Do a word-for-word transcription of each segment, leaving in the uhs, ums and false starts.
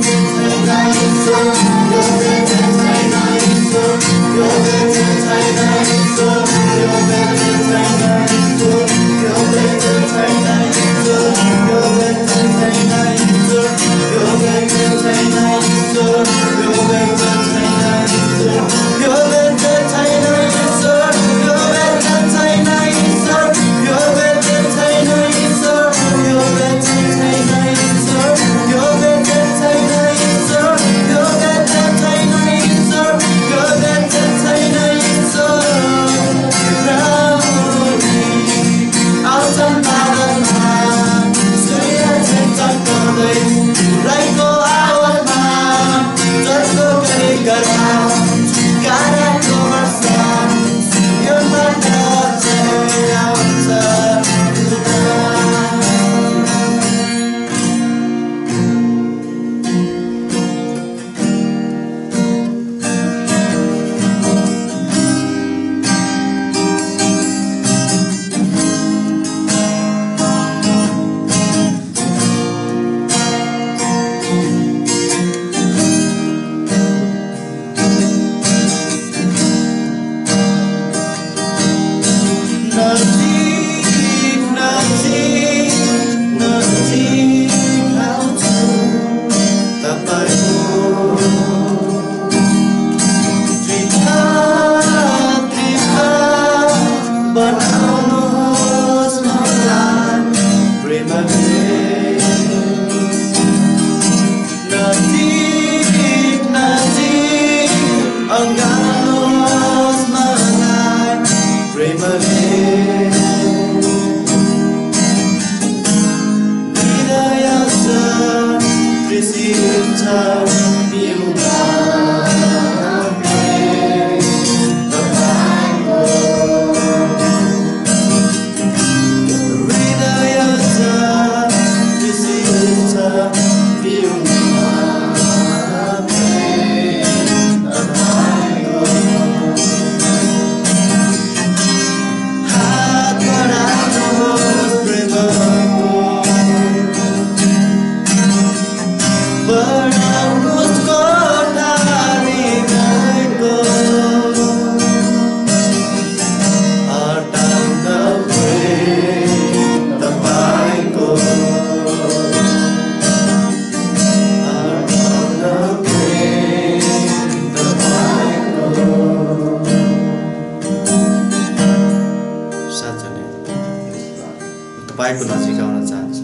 तपाईको नजिक आउन चाहन्छु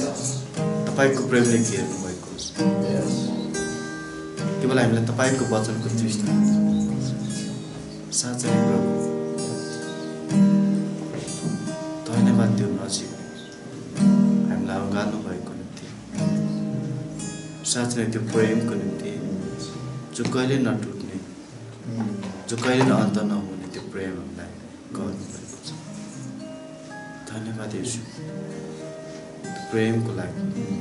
तपाईको प्रेमले घेर्नु भएको छ केवल हामीलाई तपाईको वचनको दृष्टि साँच्चै प्रभु धन्यवाद दिउ नजिक हामीलाई अँगाल्नु भएको निम्ति साँच्चै त्यो प्रेमको निम्ति जो कहिले नटुट्ने जो कहिले अन्त नहुने त्यो प्रेम हामीलाई गर्नु भएको छ धन्यवाद येशू प्रेमको लागि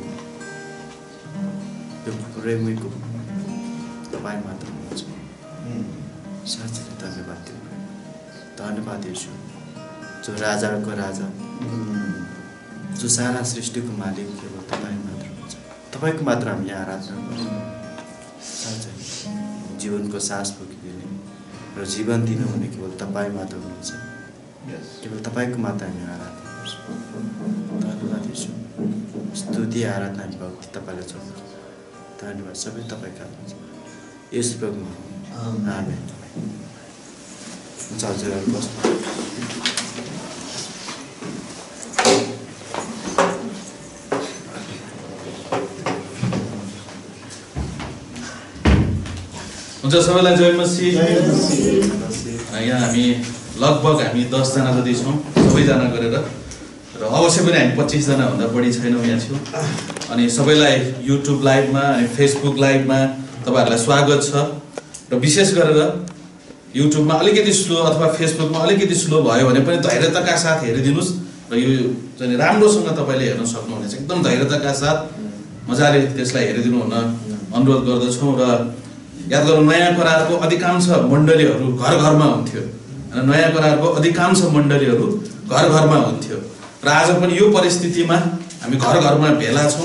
त्यो प्रेमको तपाईँ मात्र हुनुहुन्छ साँच्चै धन्यवाद दिउ धन्यवाद येशू जो राजाको राजा जो सारा सृष्टिको मालिक केवल तपाईँ मात्र हुनुहुन्छ तपाईँको मात्र हामीले आराधना गर्छौँ साँच्चै जीवनको सास फुकिदिने र जीवन दिनुहुने केवल तपाईँ मात्र हुनुहुन्छ केवल तपाईँको मात्र हामी आराधना गर्छौँ धन्यवाद येशू स्तुति आराधना भक्ति तपाईँलाई छ धन्यवाद सबै तपाईँका येशू प्रभु आमेन हुन्छ हजुरहरू बस्नु हुन्छ सबैलाई जय मसीह यहाँ हामी लगभग हामी दसजना जति छौँ सबैजना गरेर र अवश्य पनि हामी पच्चिसजना भन्दा बढी छैनौँ यहाँ छौँ अनि सबैलाई युट्युब लाइभमा अनि फेसबुक लाइभमा तपाईँहरूलाई स्वागत छ र विशेष गरेर युट्युबमा अलिकति स्लो अथवा फेसबुकमा अलिकति स्लो भयो भने पनि धैर्यताका साथ हेरिदिनुहोस् र यो चाहिँ राम्रोसँग तपाईँले हेर्न सक्नुहुनेछ एकदम धैर्यताका साथ मजाले त्यसलाई हेरिदिनु हुन अनुरोध गर्दछौँ र याद गर्नु नयाँ करारको अधिकांश मण्डलीहरू घर घरमा हुन्थ्यो र नयाँ करारको अधिकांश मण्डलीहरू घर घरमा हुन्थ्यो र आज पनि यो परिस्थितिमा हामी घर घरमा भेला छौँ र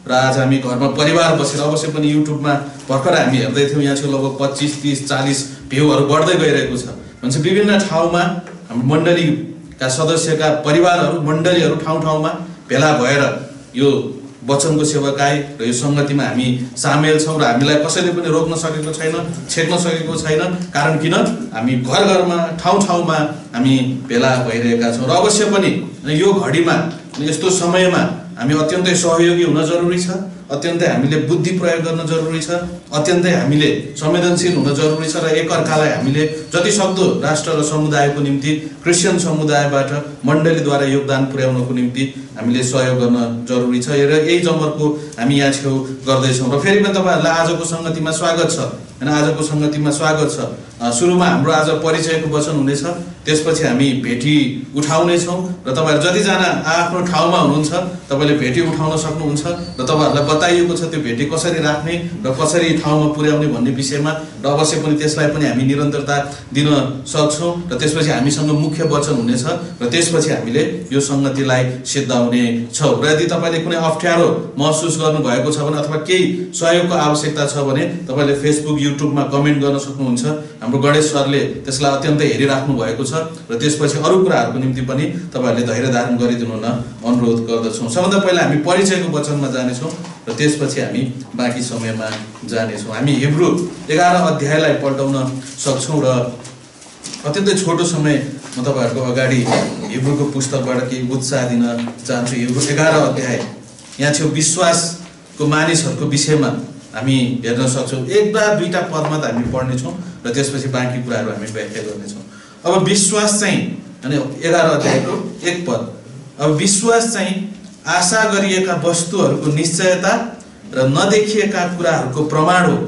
र आज हामी घरमा परिवार बसेर अवश्य पनि युट्युबमा भर्खर हामी हेर्दै थियौँ, यहाँ चाहिँ लगभग पच्चिस तीस चालीस भ्यूहरू बढ्दै गइरहेको छ। भन्छ विभिन्न ठाउँमा हाम्रो मण्डलीका सदस्यका परिवारहरू मण्डलीहरू ठाउँ ठाउँमा भेला भएर यो वचनको सेवाकाई र यो सङ्गतिमा हामी सामेल छौँ र हामीलाई कसैले पनि रोक्न सकेको छैन, छेक्न सकेको छैन। कारण किन हामी घर घरमा ठाउँ ठाउँमा हामी भेला भइरहेका छौँ र अवश्य पनि यो घडीमा यस्तो समयमा हामी अत्यन्तै सहयोगी हुन जरुरी छ, अत्यन्तै हामीले बुद्धि प्रयोग गर्न जरुरी छ, अत्यन्तै हामीले संवेदनशील हुन जरुरी छ र एकअर्कालाई हामीले जति सक्दो राष्ट्र र समुदायको निम्ति क्रिस्चियन समुदायबाट मण्डलीद्वारा योगदान पुर्याउनको निम्ति हामीले सहयोग गर्न जरुरी छ र यही जमर्को हामी यहाँ छेउ गर्दैछौँ। र फेरि पनि तपाईँहरूलाई आजको सङ्गतिमा स्वागत छ होइन, आजको सङ्गतिमा स्वागत छ। सुरुमा हाम्रो आज परिचयको वचन हुनेछ, त्यसपछि हामी भेटी उठाउनेछौँ र तपाईँहरू जतिजना आफ्नो ठाउँमा हुनुहुन्छ तपाईँले भेटी उठाउन सक्नुहुन्छ र तपाईँहरूलाई बताइएको छ त्यो भेटी कसरी राख्ने र कसरी ठाउँमा पुर्याउने भन्ने विषयमा र अवश्य पनि त्यसलाई पनि हामी निरन्तरता दिन सक्छौँ र त्यसपछि हामीसँग मुख्य वचन हुनेछ र त्यसपछि हामीले यो सङ्गतिलाई सिद्धाउने छौँ। र यदि तपाईँले कुनै अप्ठ्यारो महसुस गर्नुभएको छ भने अथवा केही सहयोगको आवश्यकता छ भने तपाईँले फेसबुक युट्युबमा कमेन्ट गर्न सक्नुहुन्छ। हाम्रो गणेश सरले त्यसलाई अत्यन्तै हेरिराख्नु भएको छ र त्यसपछि अरू कुराहरूको निम्ति पनि तपाईँहरूले धैर्य धारण गरिदिनु हुन अनुरोध गर्दछौँ। सबभन्दा पहिला हामी परिचयको वचनमा जानेछौँ र त्यसपछि हामी बाँकी समयमा जानेछौँ। हामी हिब्रू एघार अध्यायलाई पल्टाउन सक्छौँ र अत्यन्तै छोटो समय म तपाईँहरूको अगाडि हिब्रूको पुस्तकबाट केही उत्साह दिन चाहन्छु। हिब्रू एघार अध्याय यहाँ छेउ विश्वासको मानिसहरूको विषयमा हामी हेर्न सक्छौँ। एक वा दुईवटा पदमा त हामी पढ्नेछौँ र त्यसपछि बाँकी कुराहरू हामी व्याख्या गर्नेछौँ। अब विश्वास चाहिँ अनि एघार अध्यायको एक पद, अब विश्वास चाहिँ आशा गरिएका वस्तुहरूको निश्चयता र नदेखिएका कुराहरूको प्रमाण हो,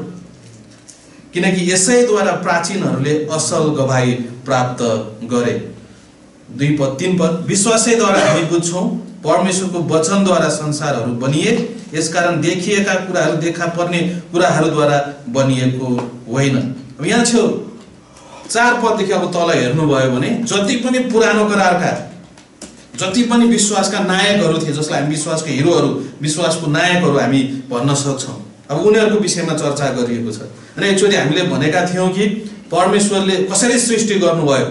किनकि यसैद्वारा प्राचीनहरूले असल गवाही प्राप्त गरे। दुई पद तीन पद, विश्वासैद्वारा हामी बुझ्छौँ परमेश्वरको वचनद्वारा संसारहरू बनिए, यसकारण देखिएका कुराहरू देखा पर्ने कुराहरूद्वारा बनिएको होइन। अब यहाँ छेउ चार पददेखि अब तल हेर्नुभयो भने जति पनि पुरानो करारका जति पनि विश्वासका नायकहरू थिए, जसलाई हामी विश्वासको हिरोहरू विश्वासको नायकहरू हामी भन्न सक्छौँ, अब उनीहरूको विषयमा चर्चा गरिएको छ। र एकचोटि हामीले भनेका थियौँ कि परमेश्वरले कसरी सृष्टि गर्नुभयो,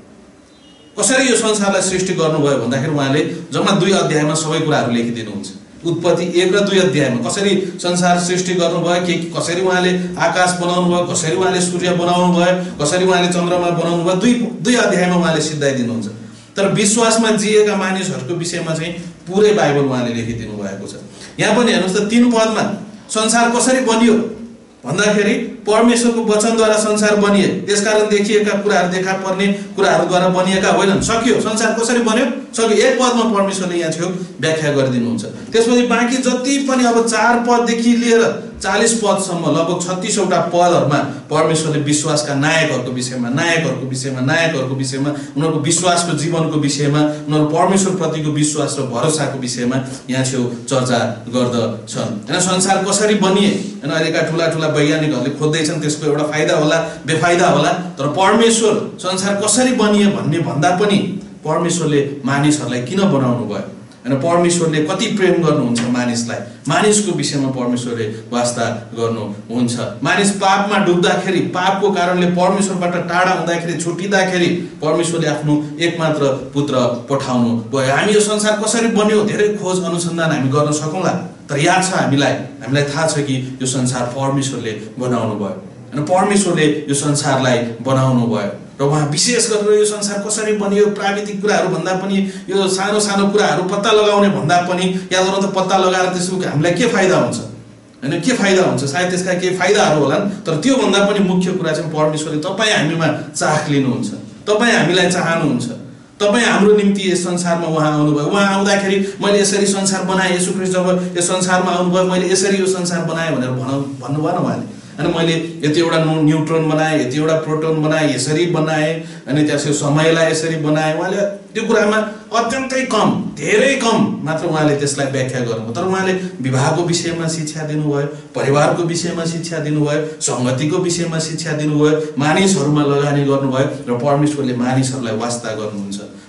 कसरी यो संसारलाई सृष्टि गर्नुभयो भन्दाखेरि उहाँले जम्मा दुई अध्यायमा सबै कुराहरू लेखिदिनुहुन्छ। उत्पत्ति एक र दुई अध्यायमा कसरी संसार सृष्टि गर्नुभयो, के कसरी उहाँले आकाश बनाउनु भयो, कसरी उहाँले सूर्य बनाउनु भयो, कसरी उहाँले चन्द्रमा बनाउनु भयो, दुई दुई अध्यायमा उहाँले सिद्धाइदिनुहुन्छ। तर विश्वासमा जिएका मानिसहरूको विषयमा चाहिँ पुरै बाइबल उहाँले लेखिदिनु भएको छ। यहाँ पनि हेर्नुहोस् त तीन पदमा संसार कसरी बनियो भन्दाखेरि परमेश्वरको वचनद्वारा संसार बनिए, त्यसकारण देखिएका कुराहरू देखा पर्ने कुराहरूद्वारा बनिएका होइनन्। सक्यो, संसार कसरी बन्यो सक्यो। एक पदमा परमेश्वरले यहाँ छेउ व्याख्या गरिदिनुहुन्छ। त्यसपछि बाँकी जति पनि अब चार पददेखि लिएर चालीस पदसम्म लगभग छत्तिसवटा पदहरूमा परमेश्वरले विश्वासका नायकहरूको विषयमा नायकहरूको विषयमा नायकहरूको विषयमा उनीहरूको विश्वासको जीवनको विषयमा उनीहरू परमेश्वरप्रतिको विश्वास र भरोसाको विषयमा यहाँ छेउ चर्चा गर्दछन्। होइन, संसार कसरी बनिए, होइन अहिलेका ठुला ठुला वैज्ञानिकहरूले खोज्दैछन्, त्यसको एउटा फाइदा होला बेफाइदा होला, तर परमेश्वर संसार कसरी बनिए भन्ने भन्दा पनि परमेश्वरले मानिसहरूलाई किन बनाउनु भयो, होइन परमेश्वरले कति प्रेम गर्नुहुन्छ मानिसलाई, मानिसको विषयमा परमेश्वरले वास्ता गर्नुहुन्छ। मानिस पापमा डुब्दाखेरि, पापको कारणले परमेश्वरबाट टाढा हुँदाखेरि, छुटिँदाखेरि परमेश्वरले आफ्नो एकमात्र पुत्र पठाउनु भयो। हामी यो संसार कसरी बन्यो धेरै खोज अनुसन्धान हामी गर्न सकौँला, तर याद छ हामीलाई हामीलाई थाहा छ कि यो संसार परमेश्वरले बनाउनु भयो, होइन परमेश्वरले यो संसारलाई बनाउनु भयो। र उहाँ विशेष गरेर यो संसार कसरी बनियो प्राविधिक कुराहरू भन्दा पनि यो सानो सानो कुराहरू पत्ता लगाउने भन्दा पनि याद गर्नु त पत्ता लगाएर त्यसको हामीलाई के फाइदा हुन्छ, होइन के फाइदा हुन्छ, सायद त्यसका केही फाइदाहरू होलान्, तर त्योभन्दा पनि मुख्य कुरा चाहिँ परमेश्वरले तपाईँ हामीमा चाख लिनुहुन्छ, तपाईँ हामीलाई चाहनुहुन्छ, तपाईँ हाम्रो निम्ति यस संसारमा उहाँ आउनुभयो। उहाँ आउँदाखेरि मैले यसरी संसार बनाएँ, येशू ख्रीष्ट जब यस संसारमा आउनुभयो मैले यसरी यो संसार बनाएँ भनेर भनौँ भन्नुभयो न उहाँले, अनि मैले यतिवटा न्युट्रोन बनाएँ, यतिवटा प्रोटोन बनाएँ, यसरी बनाएँ, अनि त्यसको समयलाई यसरी बनाएँ। उहाँले त्यो कुरामा अत्यन्तै कम धेरै कम मात्र उहाँले त्यसलाई व्याख्या गर्नुभयो, तर उहाँले विवाहको विषयमा शिक्षा दिनुभयो, परिवारको विषयमा शिक्षा दिनुभयो, सङ्गतिको विषयमा शिक्षा दिनुभयो, मानिसहरूमा लगानी गर्नुभयो र परमेश्वरले मानिसहरूलाई वास्ता गर्नुहुन्छ।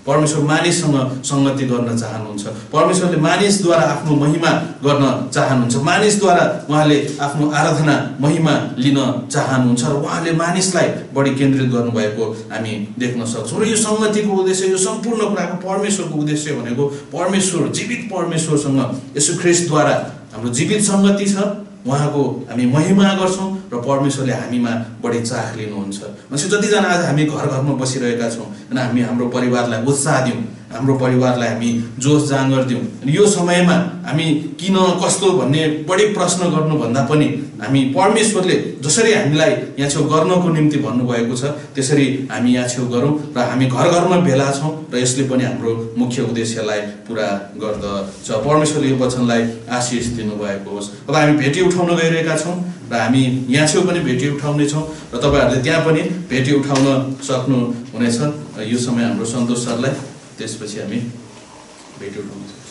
परमेश्वर मानिससँग संगति गर्न चाहनुहुन्छ। परमेश्वरले मानिसद्वारा आफ्नो महिमा गर्न चाहनुहुन्छ। मानिसद्वारा उहाँले आफ्नो आराधना महिमा लिन चाहनुहुन्छ र उहाँले मानिसलाई बढी केन्द्रित गर्नुभएको हामी देख्न सक्छौँ। र यो संगतिको उद्देश्य, यो सम्पूर्ण कुराको परमेश्वरको उद्देश्य भनेको परमेश्वर, जीवित परमेश्वरसँग येशू ख्रीष्टद्वारा हाम्रो जीवित संगति छ। उहाँको हामी महिमा गर्छौँ र परमेश्वरले हामीमा बढी चाख लिनुहुन्छ। भनेपछि जतिजना आज हामी घर घरमा बसिरहेका छौँ होइन, हामी हाम्रो परिवारलाई उत्साह दिउँ, हाम्रो परिवारलाई हामी जोस जाँगर दिउँ। यो समयमा हामी किन कस्तो भन्ने बढी प्रश्न गर्नुभन्दा पनि हामी परमेश्वरले जसरी हामीलाई यहाँ छेउ गर्नको निम्ति भन्नुभएको छ त्यसरी हामी यहाँ छेउ गरौँ र हामी घर घरमा भेला छौँ र यसले पनि हाम्रो मुख्य उद्देश्यलाई पुरा गर्दछ। परमेश्वरले यो वचनलाई आशिष दिनुभएको होस्। अब हामी भेटी उठाउन गइरहेका छौँ र हामी यहाँ छेउ पनि भेटी उठाउनेछौँ र तपाईँहरूले त्यहाँ पनि भेटी उठाउन सक्नुहुनेछ। यो समय हाम्रो सन्तोष सरलाई, त्यसपछि हामी भेटी उठाउन सक्छौँ।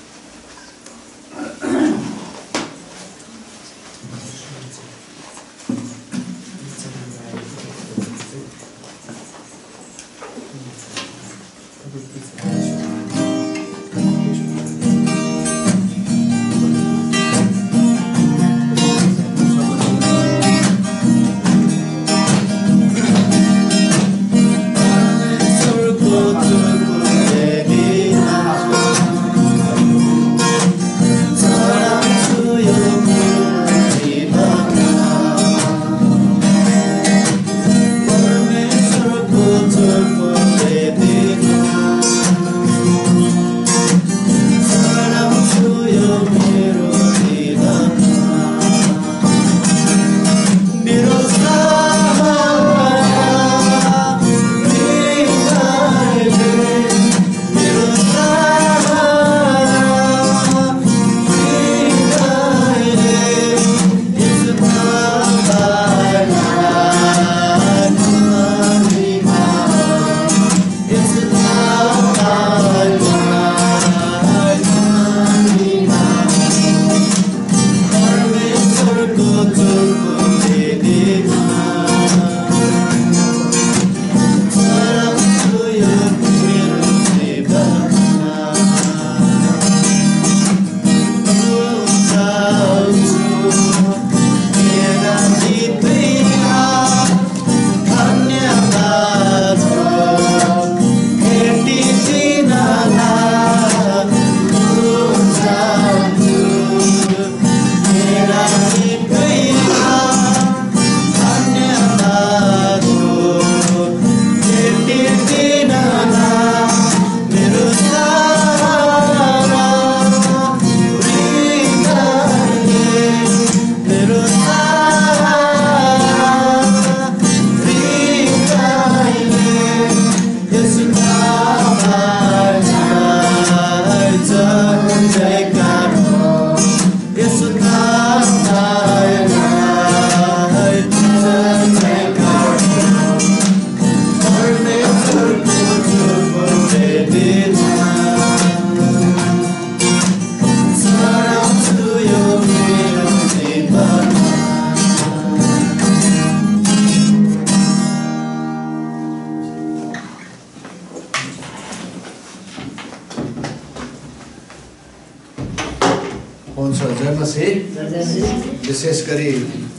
हुन्छ जयमसी। विशेष गरी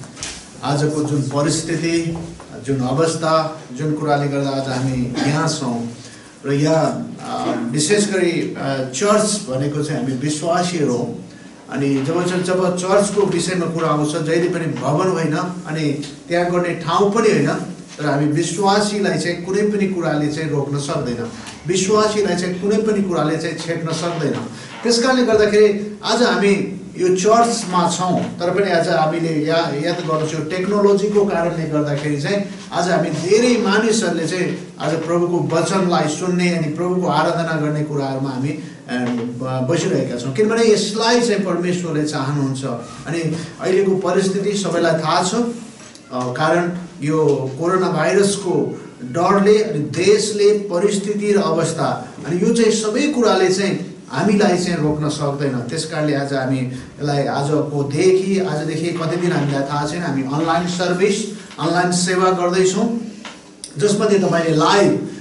आजको जुन परिस्थिति, जुन अवस्था, जुन कुराले गर्दा आज हामी यहाँ छौँ र यहाँ विशेष गरी चर्च भनेको चाहिँ हामी विश्वासीहरू हौँ। अनि जब जब चर्चको विषयमा कुरा आउँछ, जहिले पनि भवन होइन अनि त्यहाँ गर्ने ठाउँ पनि होइन, तर हामी विश्वासीलाई चाहिँ कुनै पनि कुराले चाहिँ रोक्न सक्दैन, विश्वासीलाई चाहिँ कुनै पनि कुराले चाहिँ छेक्न सक्दैन। त्यस कारणले गर्दाखेरि आज हामी यो चर्चमा छौँ, तर पनि आज हामीले या याद गर्छौँ टेक्नोलोजीको कारणले गर्दाखेरि चाहिँ आज हामी धेरै मानिसहरूले चाहिँ आज प्रभुको वचनलाई सुन्ने अनि प्रभुको आराधना गर्ने कुराहरूमा हामी बसिरहेका छौँ, किनभने यसलाई चाहिँ परमेश्वरले चाहनुहुन्छ। अनि अहिलेको परिस्थिति सबैलाई थाहा छ, कारण यो कोरोना भाइरसको डरले अनि देशले परिस्थिति र अवस्था अनि यो चाहिँ सबै कुराले चाहिँ हामीलाई चाहिँ रोक्न सक्दैन। त्यस कारणले आज हामी यसलाई आजकोदेखि आजदेखि कति दिन हामीलाई थाहा छैन, हामी अनलाइन सर्भिस, अनलाइन सेवा गर्दैछौँ, जसमध्ये तपाईँले लाइभ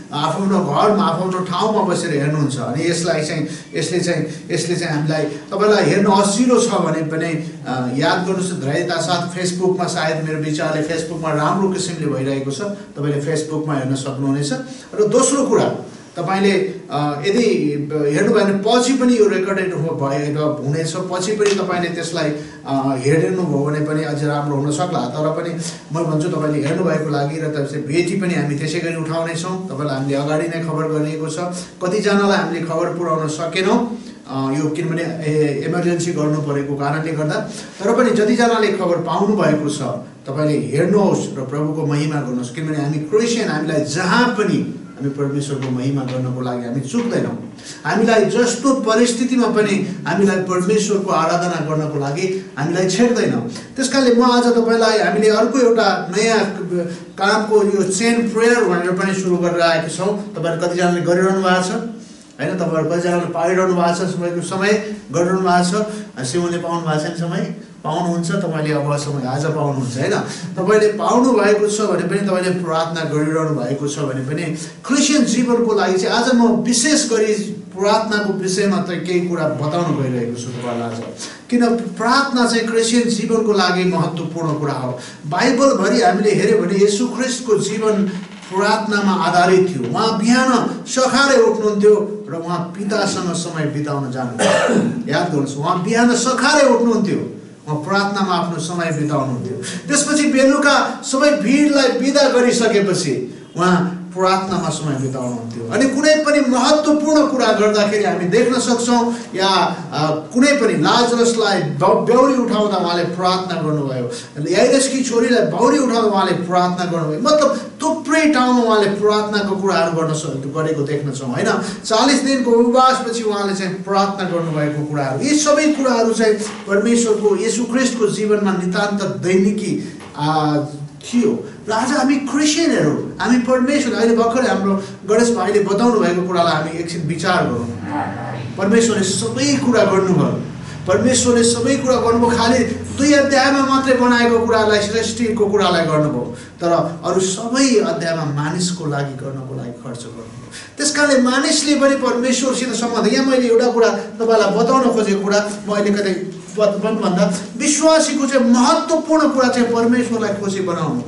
आफ्नो घरमा आफ्नो ठाउँमा बसेर हेर्नुहुन्छ अनि यसलाई चाहिँ यसले चाहिँ यसले चाहिँ हामीलाई तपाईँलाई हेर्न असिलो छ भने पनि याद गर्नुहोस् धैर्यता साथ फेसबुकमा सायद मेरो विचारले फेसबुकमा राम्रो किसिमले भइरहेको छ, तपाईँले फेसबुकमा हेर्न सक्नुहुनेछ। र दोस्रो कुरा तपाईँले यदि हेर्नुभयो भने पछि पनि यो रेकर्डेड भएर हुनेछ, पछि पनि तपाईँले त्यसलाई हेर्नुभयो भने पनि अझ राम्रो हुन सक्ला। तर पनि म भन्छु तपाईँले हेर्नुभएको लागि र त्यसपछि भेटी पनि हामी त्यसै गरी उठाउनेछौँ। तपाईँलाई हामीले अगाडि नै खबर गरिएको छ, कतिजनालाई हामीले खबर पुर्याउन सकेनौँ यो किनभने इमर्जेन्सी गर्नु परेको कारणले गर्दा। तर पनि जतिजनाले खबर पाउनु भएको छ तपाईँले हेर्नुहोस् र प्रभुको महिमा गर्नुहोस्, किनभने हामी क्रिस्चियन, हामीलाई जहाँ पनि हामी परमेश्वरको महिमा गर्नको लागि हामी चुक्दैनौँ। हामीलाई जस्तो परिस्थितिमा पनि हामीलाई परमेश्वरको आराधना गर्नको लागि हामीलाई छेड्दैनौँ। त्यस कारणले म आज तपाईँलाई हामीले अर्को एउटा नयाँ कामको यो चेन प्रेयर भनेर पनि सुरु गरेर आएका छौँ। तपाईँहरू कतिजनाले गरिरहनु भएको छ होइन, तपाईँहरू कतिजनाले पाइरहनु भएको छ, समयको समय गरिरहनु भएको छ। सिउले पाउनु भएको छैन, समय पाउनुहुन्छ तपाईँले, अब समय आज पाउनुहुन्छ होइन। तपाईँले पाउनु भएको छ भने पनि तपाईँले प्रार्थना गरिरहनु भएको छ भने पनि क्रिस्चियन जीवनको लागि चाहिँ आज म विशेष गरी प्रार्थनाको विषयमा त केही कुरा बताउन गइरहेको छु तपाईँलाई आज। किन प्रार्थना चाहिँ क्रिस्चियन जीवनको लागि महत्त्वपूर्ण कुरा हो। बाइबलभरि हामीले हेऱ्यौँ भने येशू ख्रिस्टको जीवन प्रार्थनामा आधारित थियो। उहाँ बिहान सखारै उठ्नुहुन्थ्यो र उहाँ पितासँग समय बिताउन जानुहुन्थ्यो। याद गर्नुहोस्, उहाँ बिहान सखारै उठ्नुहुन्थ्यो, उहाँ प्रार्थनामा आफ्नो समय बिताउनुहुन्थ्यो। त्यसपछि बेलुका सबै भिडलाई बिदा गरिसकेपछि उहाँ प्रार्थनामा समय बिताउनुहुन्थ्यो। अनि कुनै पनि महत्त्वपूर्ण कुरा गर्दाखेरि हामी देख्न सक्छौँ या कुनै पनि लाजरसलाई बेहुरी उठाउँदा उहाँले प्रार्थना गर्नुभयो, याइरसकी छोरीलाई बेहुरी उठाउँदा उहाँले प्रार्थना गर्नुभयो। मतलब थुप्रै ठाउँमा उहाँले प्रार्थनाको कुराहरू गर्न गरेको देख्नेछौँ होइन। चालिस दिनको उपवासपछि उहाँले चाहिँ प्रार्थना गर्नुभएको कुराहरू, यी सबै कुराहरू चाहिँ परमेश्वरको येशू ख्रिस्टको जीवनमा नितान्त दैनिकी थियो। र आज हामी क्रिस्चियनहरू, हामी परमेश्वर, अहिले भर्खरै हाम्रो गणेश भाइले बताउनु भएको कुरालाई हामी एकछिन विचार गरौँ। परमेश्वरले सबै कुरा गर्नुभयो, परमेश्वरले सबै कुरा गर्नुभयो, खालि दुई अध्यायमा मात्रै बनाएको कुरालाई, सृष्टिको कुरालाई गर्नुभयो, तर अरू सबै अध्यायमा मानिसको लागि गर्नको लागि खर्च गर्नुभयो। त्यस कारणले मानिसले पनि परमेश्वरसित सम्बन्ध, यहाँ मैले एउटा कुरा तपाईँलाई बताउन खोजेको कुरा म अहिले कतै भन्दा विश्वासीको चाहिँ महत्त्वपूर्ण कुरा चाहिँ परमेश्वरलाई खुसी बनाउनु।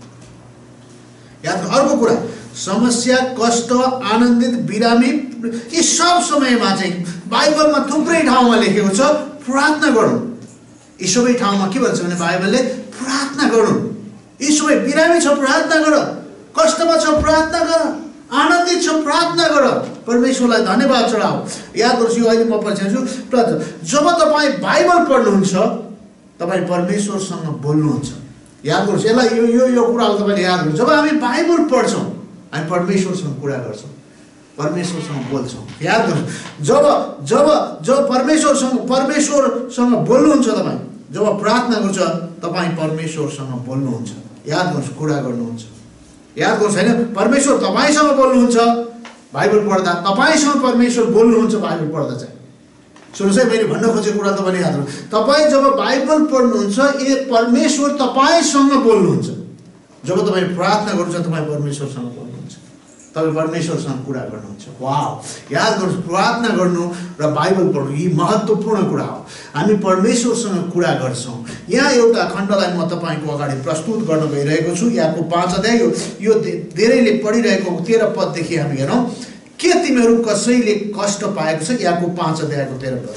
याद अर्को कुरा समस्या, कष्ट, आनन्दित, बिरामी, यी सब समयमा चाहिँ बाइबलमा थुप्रै ठाउँमा लेखेको छ प्रार्थना गरौँ। यी सबै ठाउँमा के भन्छ भने बाइबलले प्रार्थना गरौँ। यी सबै बिरामी छ प्रार्थना गर, कष्टमा छ प्रार्थना गर, आनन्दित छ प्रार्थना गर, परमेश्वरलाई धन्यवाद चढाऊ। याद गर्छु, यो अहिले म पछ्याउँछु, जब तपाईँ बाइबल पढ्नुहुन्छ तपाईँ परमेश्वरसँग बोल्नुहुन्छ। याद गर्नुहोस्, यसलाई यो यो यो कुरालाई तपाईँले याद गर्नु। जब हामी बाइबल पढ्छौँ हामी परमेश्वरसँग कुरा गर्छौँ, परमेश्वरसँग बोल्छौँ। याद गर्नुहोस्, जब जब जब परमेश्वरसँग परमेश्वरसँग बोल्नुहुन्छ तपाईँ, जब प्रार्थना गर्छ तपाईँ परमेश्वरसँग बोल्नुहुन्छ। याद गर्नुहोस्, कुरा गर्नुहुन्छ। याद गर्नुहोस् होइन, परमेश्वर तपाईँसँग बोल्नुहुन्छ बाइबल पढ्दा, तपाईँसँग परमेश्वर बोल्नुहुन्छ बाइबल पढ्दा चाहिँ। सुन्नुहोस् है, मैले भन्न खोजेको कुरा तपाईँले याद गर्नु। तपाईँ जब बाइबल पढ्नुहुन्छ ए परमेश्वर तपाईँसँग बोल्नुहुन्छ। जब तपाईँ प्रार्थना गर्नुहुन्छ तपाईँ परमेश्वरसँग बोल्नुहुन्छ, तपाईँ परमेश्वरसँग कुरा गर्नुहुन्छ। वाह, याद गर्नुहोस्, प्रार्थना गर्नु र बाइबल पढ्नु यी महत्त्वपूर्ण कुरा हो। हामी परमेश्वरसँग कुरा गर्छौँ। यहाँ एउटा खण्डलाई म तपाईँको अगाडि प्रस्तुत गर्न गइरहेको छु। यहाँको पाँच अध्याय, यो यो धेरैले पढिरहेको तेह्र पददेखि हामी हेरौँ। के तिमीहरू कसैले कष्ट पाएको छ? यहाँको पाँच अध्यायको तेह्र पद।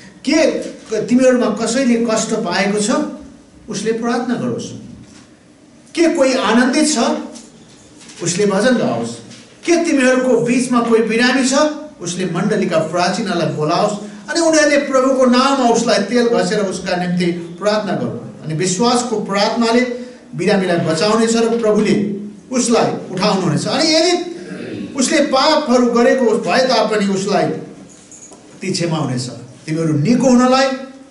के तिमीहरूमा कसैले कष्ट पाएको छ उसले प्रार्थना गरोस्। के कोही आनन्दित छ उसले भजन गाओस्। के तिमीहरूको बिचमा कोही बिरामी छ उसले मण्डलीका प्राचीनलाई बोलाओस् अनि उनीहरूले प्रभुको नाममा उसलाई तेल घसेर उसका निम्ति प्रार्थना गरून्। अनि विश्वासको प्रार्थनाले बिरामीलाई बचाउनेछ र प्रभुले उसलाई उठाउनुहुनेछ। अनि यदि उसले पापहरू गरेको भए तापनि उसलाई ती क्षमा हुनेछ। तिमीहरू निको हुनलाई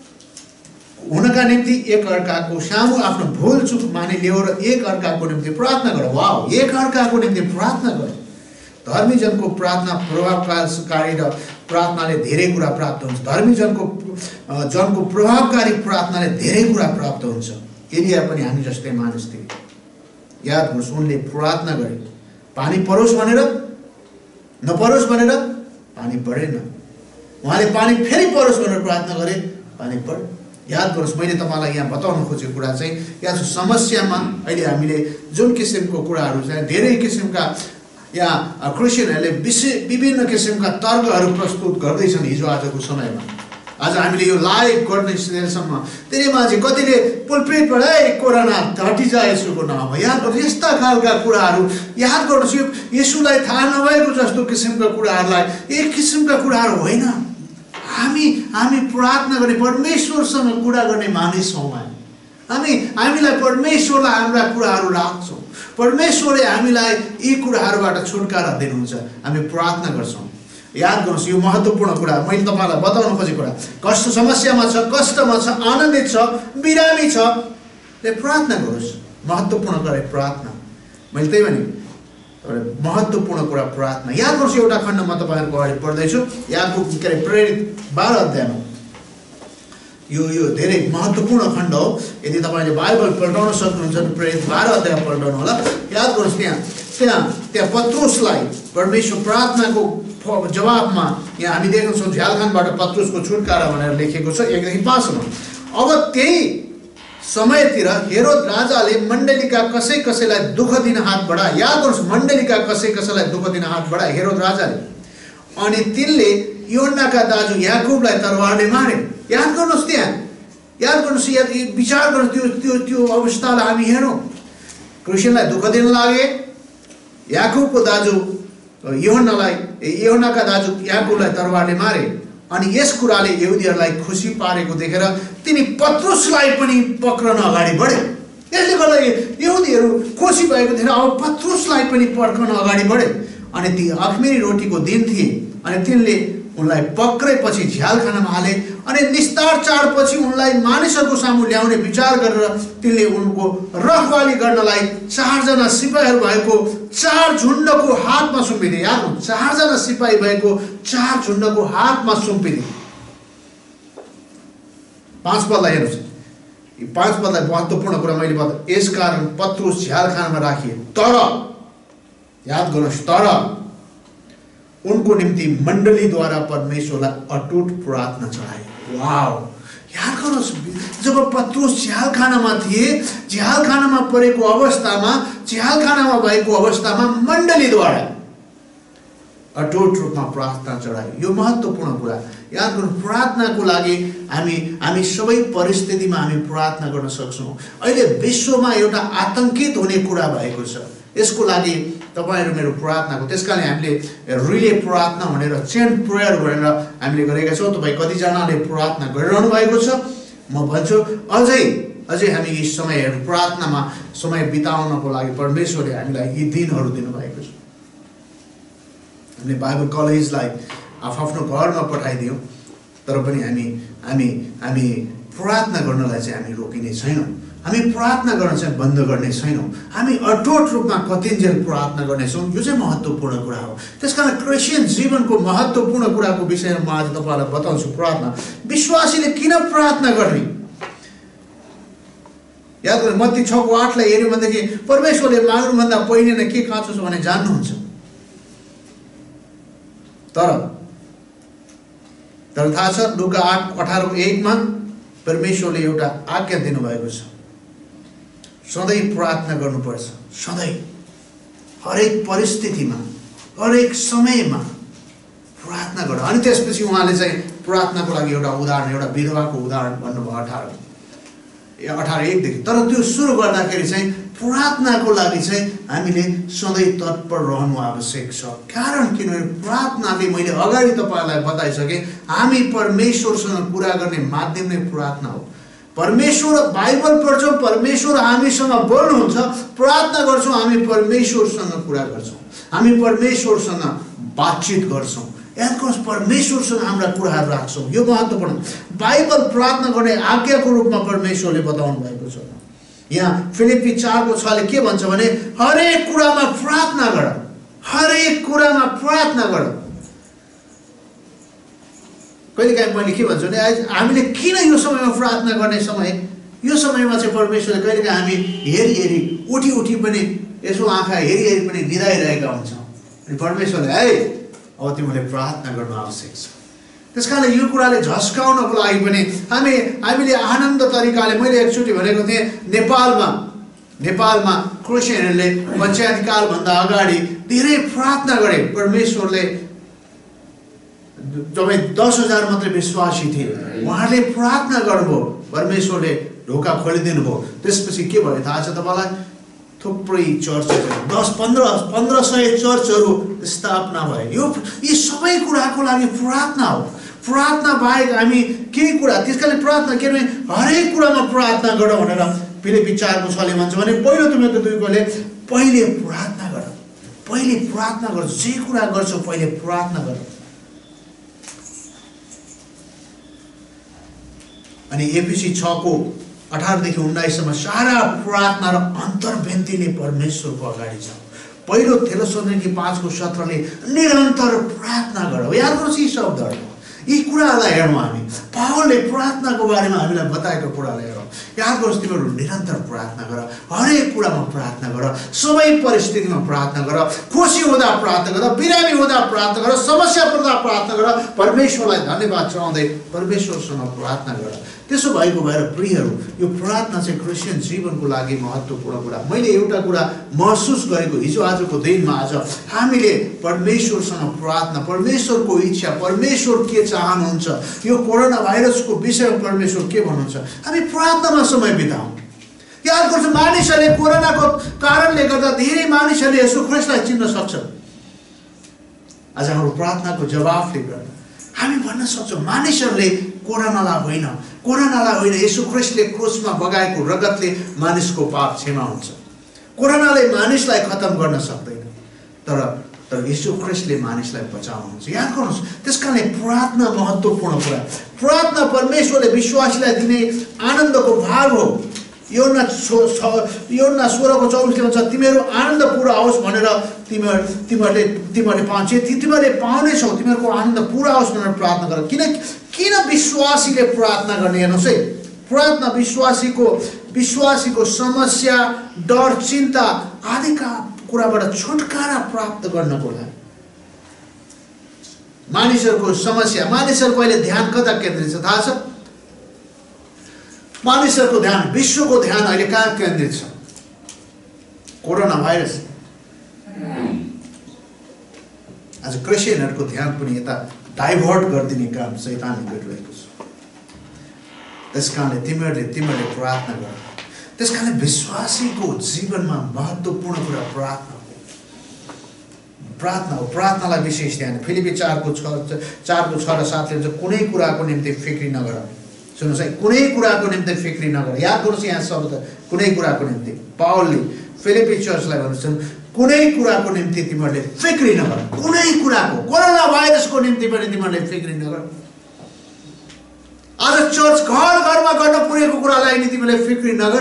हुनका निम्ति एक अर्काको सामु आफ्नो भुल चुक मानिलियो र एक अर्काको निम्ति प्रार्थना गर। वाह, एक अर्काको निम्ति प्रार्थना गर। धर्मी जनको प्रार्थना प्रभावकारी र प्रार्थनाले धेरै कुरा प्राप्त हुन्छ। धर्मी जनको जनको प्रभावकारी प्रार्थनाले धेरै कुरा प्राप्त हुन्छ। एलिया पनि हामी जस्तै मानिस थिए। याद गर्नुहोस्, उनले प्रार्थना गरे पानी परोस् भनेर नपरोस् भनेर पानी परेन। उहाँले पानी फेरि परोस् भनेर प्रार्थना गरे, पानी पर्यो। याद गर्नुहोस्, मैले तपाईँलाई यहाँ बताउन खोजेको कुरा चाहिँ यहाँ समस्यामा अहिले हामीले जुन किसिमको कुराहरू चाहिँ धेरै किसिमका यहाँ क्रिस्चियनहरूले विशेष विभिन्न किसिमका तर्कहरू प्रस्तुत गर्दैछन् हिजो आजको समयमा। आज हामीले यो लाइभ गर्ने सिलसिलासम्म धेरै मान्छे कतिले पुलपिटबाट ए कोरोना हटिजा यसुको नाममा, याद गर्नुहोस् यस्ता खालका कुराहरू, याद गर्नुहोस् यो यसुलाई थाहा नभएको जस्तो किसिमका कुराहरूलाई एक किसिमका कुराहरू होइन। हामी हामी प्रार्थना गर्ने परमेश्वरसँग कुरा गर्ने मानिस हौँ। हामी हामीलाई परमेश्वरलाई हाम्रा कुराहरू राख्छौँ। परमेश्वरले हामीलाई यी कुराहरूबाट छुटकारा दिनुहुन्छ। हामी प्रार्थना गर्छौँ। याद गर्नुहोस्, यो महत्त्वपूर्ण कुरा मैले तपाईँलाई बताउन खोजेको कुरा, कष्ट समस्यामा छ, कष्टमा छ, आनन्दित छ, बिरामी छ, त्यही प्रार्थना गरोस्। महत्त्वपूर्ण कुरा प्रार्थना। मैले त्यही भने महत्त्वपूर्ण कुरा प्रार्थना। याद गर्नुहोस्, एउटा खण्ड म तपाईँहरूको अगाडि पढ्दैछु, यादको के अरे प्रेरित बाह्र अध्यायमा। यो यो धेरै महत्त्वपूर्ण खण्ड हो। यदि तपाईँले बाइबल पल्टाउन सक्नुहुन्छ भने प्रेरित बाह्र अध्याय पल्टाउनु होला। याद गर्नुहोस्, त्यहाँ त्यहाँ त्यहाँ पत्रुसलाई परमेश्वर प्रार्थनाको जवाबमा यहाँ हामी देख्न सक्छौँ झ्यालखानबाट पत्रुसको छुटकारा भनेर लेखेको छ एकदेखि पाँचमा। अब त्यही समयतिर हेरोद राजाले मण्डलीका कसै कसैलाई दुःख दिन हात बढाए। याद गर्नुहोस्, मण्डलीका कसै कसैलाई दुःख दिन हात बढाए हेरोद राजाले, अनि तिनले यूहन्नाका दाजु याकुबलाई तरवारले मारे। याद गर्नुहोस्, त्यहाँ याद गर्नुहोस्, याद विचार गर्नुहोस्, त्यो त्यो त्यो अवस्थालाई हामी हेरौँ। क्रिस्चियनलाई दुःख दिन लागे, याकुबको दाजु यूहन्नालाई यूहन्नाका दाजु याकुबलाई तरवारले मारे। अनि यस कुराले यहुदीहरूलाई खुसी पारेको देखेर तिनी पत्रुसलाई पनि पक्रन अगाडि बढे। यसले गर्दा यहुदीहरू खुसी भएको थिएन, अब पत्रुसलाई पनि पक्र्न अगाडि बढे। अनि ती अखमेरी रोटीको दिन थिए, अनि तिनले उनलाई पक्रेपछि झ्यालखानामा हाले। अनि निस्तार चाडपछि उनलाई मानिसहरूको सामु ल्याउने विचार गरेर तिनले उनको रखवाली गर्नलाई चारजना सिपाहीहरू भएको चार झुन्डको हातमा सुम्पिदिए। याद हो, चारजना सिपाही भएको चार झुन्डको हातमा सुम्पिदिए। पाँच पदलाई हेर्नुहोस्, यी पाँच पदलाई महत्त्वपूर्ण कुरा मैले बताएँ। यसकारण पत्रुस झ्यालखानामा राखिए, तर याद गर्नुहोस्, तर उनको निम्ति मण्डलीद्वारा परमेश्वरलाई अटुट प्रार्थना चढाए। वाव, याद गर्नुहोस्, जब पत्रुस झ्यालखानामा थिए, झ्यालखानामा परेको अवस्थामा, झ्यालखानामा भएको अवस्थामा मण्डलीद्वारा अटुट रूपमा प्रार्थना चढाए। यो महत्त्वपूर्ण कुरा। याद गर्नु, प्रार्थनाको लागि हामी हामी सबै परिस्थितिमा हामी प्रार्थना गर्न सक्छौँ। अहिले विश्वमा एउटा आतंकित हुने कुरा भएको छ, यसको लागि तपाईँहरू मेरो प्रार्थनाको, त्यस कारण हामीले रिले प्रार्थना भनेर चेन प्रेयर भनेर हामीले गरेका छौँ। तपाईँ कतिजनाले प्रार्थना गरिरहनु भएको छ। म भन्छु अझै अझै हामी यी समयहरू प्रार्थनामा समय बिताउनको लागि परमेश्वरले हामीलाई यी दिनहरू दिनुभएको छ। हामीले बाइबल कलेजलाई आफ्नो घरमा पठाइदियौँ, तर पनि हामी हामी हामी प्रार्थना गर्नलाई चाहिँ हामी रोकिने छैनौँ। हामी प्रार्थना गर्न चाहिँ बन्द गर्ने छैनौँ। हामी अटुट रूपमा कतिन्जेल प्रार्थना गर्नेछौँ। यो चाहिँ महत्त्वपूर्ण कुरा हो। त्यसकारण क्रिस्चियन जीवनको महत्त्वपूर्ण कुराको विषयमा म आज तपाईँलाई बताउँछु। प्रार्थना, विश्वासीले किन प्रार्थना गर्ने? याद गर्नु, मत्ती छको आठलाई हेऱ्यो भनेदेखि परमेश्वरले माग्नुभन्दा पहिले नै के खाँचो छ भने जान्नुहुन्छ। तर तर थाहा छ, लुका आठ अठारको एकमा परमेश्वरले एउटा आज्ञा दिनुभएको छ, सधैँ प्रार्थना गर्नुपर्छ। सधैँ, हरेक परिस्थितिमा, हरेक समयमा प्रार्थना गर। अनि त्यसपछि उहाँले चाहिँ प्रार्थनाको लागि एउटा उदाहरण, एउटा विधवाको उदाहरण भन्नुभयो अठार अठार एकदेखि। तर त्यो सुरु गर्दाखेरि चाहिँ प्रार्थनाको लागि चाहिँ हामीले सधैँ तत्पर रहनु आवश्यक छ। कारण किनभने प्रार्थनाले, मैले अगाडि तपाईँलाई बताइसकेँ, हामी परमेश्वरसँग कुरा गर्ने माध्यम नै प्रार्थना हो। परमेश्वर, बाइबल पढ्छौँ, परमेश्वर हामीसँग बोल्नुहुन्छ, प्रार्थना गर्छौँ, हामी परमेश्वरसँग कुरा गर्छौँ, हामी परमेश्वरसँग बातचित गर्छौँ। याद गर्नुहोस्, परमेश्वरसँग हाम्रा कुराहरू राख्छौँ। यो महत्त्वपूर्ण। बाइबल प्रार्थना गर्ने आज्ञाको रूपमा परमेश्वरले बताउनु भएको छ। यहाँ फिलिप्पी चारको छले के भन्छ भने हरेक कुरामा प्रार्थना गर, हरेक कुरामा प्रार्थना गर। कहिलेकाहीँ मैले के भन्छु भने हामीले किन यो समयमा प्रार्थना गर्ने समय, यो समयमा चाहिँ परमेश्वरले कहिलेकाहीँ हामी हेरी हेरी उठी उठी पनि यसो आँखा हेरी हेरी पनि निदाइरहेका हुन्छौँ। अनि परमेश्वरले है अब तिमीले प्रार्थना गर्न आवश्यक छ। त्यसकारणले यो कुराले झस्काउनको लागि पनि हामी हामीले आनन्द तरिकाले मैले एकचोटि भनेको थिएँ नेपालमा नेपालमा क्रिस्चियनहरूले पञ्चायतकालभन्दा अगाडि धेरै प्रार्थना गरे। परमेश्वरले जब दस हजार मात्रै विश्वासी थिए, उहाँहरूले प्रार्थना गर्नुभयो, परमेश्वरले ढोका खोलिदिनु भयो। त्यसपछि के भयो थाहा छ तपाईँलाई? थुप्रै चर्चहरू, दस पन्ध्र पन्ध्र सय चर्चहरू स्थापना भए। यो यी सबै कुराको लागि प्रार्थना हो। प्रार्थना बाहेक हामी केही कुरा, त्यस कारणले प्रार्थना के भने हरेक कुरामा प्रार्थना गर भनेर फिलिप्पी चारको छले भन्छ भने पहिलो तिमीको दुईकोले पहिले प्रार्थना गर, पहिले प्रार्थना गर, जे कुरा गर्छौ पहिले प्रार्थना गर। अनि एफिसी छ को अठारदेखि उन्नाइससम्म सारा प्रार्थना र अन्तर्बेन्तीले परमेश्वरको अगाडि जाऊ। पहिलो थेसलोनिके पाँचको सत्रले निरन्तर प्रार्थना गर। याद गर्नुहोस् यी शब्दहरू, यी कुराहरूलाई हेरौँ हामी। पावलले प्रार्थनाको बारेमा हामीलाई बताएको कुरालाई हेरौँ। याद गर्नुहोस् तिमीहरू निरन्तर प्रार्थना गर, हरेक कुरामा प्रार्थना गर, सबै परिस्थितिमा प्रार्थना गर, खुसी हुँदा प्रार्थना गर, बिरामी हुँदा प्रार्थना गर, समस्या पर्दा प्रार्थना गर, परमेश्वरलाई धन्यवाद चढाउँदै परमेश्वरसँग प्रार्थना गर। त्यसो भएको भएर प्रियहरू, यो प्रार्थना चाहिँ क्रिस्चियन जीवनको लागि महत्त्वपूर्ण कुरा। मैले एउटा कुरा महसुस गरेको हिजो आजको दिनमा, आज हामीले परमेश्वरसँग प्रार्थना, परमेश्वरको इच्छा, परमेश्वर के चाहनुहुन्छ, यो कोरोना भाइरसको विषयमा परमेश्वर के भन्नुहुन्छ, हामी प्रार्थनामा समय बिताउँ। याद गर्छ मानिसहरूले कोरोनाको कारणले गर्दा धेरै मानिसहरूले यसो ख्रिस्टलाई चिन्न सक्छन्। आज हाम्रो प्रार्थनाको जवाफले गर्दा हामी भन्न सक्छौँ मानिसहरूले कोरोनालाई होइन, कोरोनालाई होइन, यसो ख्रिस्टले क्रुसमा बगाएको रगतले मानिसको पाप क्षमा हुन्छ। कोरोनाले मानिसलाई खत्तम गर्न सक्दैन, तर तर यसो ख्रिस्टले मानिसलाई बचाउनुहुन्छ। याद गर्नुहोस्, त्यसकारणले प्रार्थना महत्त्वपूर्ण कुरा। प्रार्थना परमेश्वरले विश्वासीलाई दिने आनन्दको भाग हो। योना योना सोह्रको चौबिसले भन्छ तिमीहरू आनन्द पुरा होस् भनेर तिमीहरू तिमीहरूले तिमीहरूले पाउँछ, तिमीहरूले पाउनेछौ, तिमीहरूको आनन्द पुरा होस् भनेर प्रार्थना गर। किन किन विश्वासीले प्रार्थना गर्ने? हेर्नुहोस् है, प्रार्थना विश्वासीको विश्वासीको समस्या, डर, चिन्ता आदिका कुराबाट छुटकारा प्राप्त गर्नको लागि। मानिसहरूको समस्या, मानिसहरूको अहिले ध्यान कता केन्द्रित छ थाहा छ? मानिसहरूको ध्यान, विश्वको ध्यान अहिले कहाँ केन्द्रित छ? Corona virus. आज क्रिस्चियनहरूको ध्यान पनि यता डाइभर्ट गरिदिने काम शैतानले गरिरहेको छ। त्यसकारणले तिमीहरूले तिमीहरूले प्रार्थना गर। त्यसकारणले विश्वासीको जीवनमा महत्त्वपूर्ण कुरा प्रार्थना हो। प्रार्थना हो, प्रार्थनालाई विशेष ध्यान। फिलिप्पी चारको छ चारको छ र सातले भन्छ कुनै कुराको निम्ति फिक्री नगर। सुन्नुहोस् है, कुनै कुराको निम्ति फिक्री नगर। याद गर्नुहोस् यहाँ शब्द कुनै कुराको निम्ति। पावलले फिलिप्पी चर्चलाई भन्छन् कुनै कुराको निम्ति तिमीहरूले फिक्री नगर। कुनै कुराको, कोरोना भाइरसको निम्ति पनि तिमीहरूले फिक्री नगर। आज चर्च घर घरमा गर्न पुगेको कुरालाई नि तिमीले फिक्री नगर।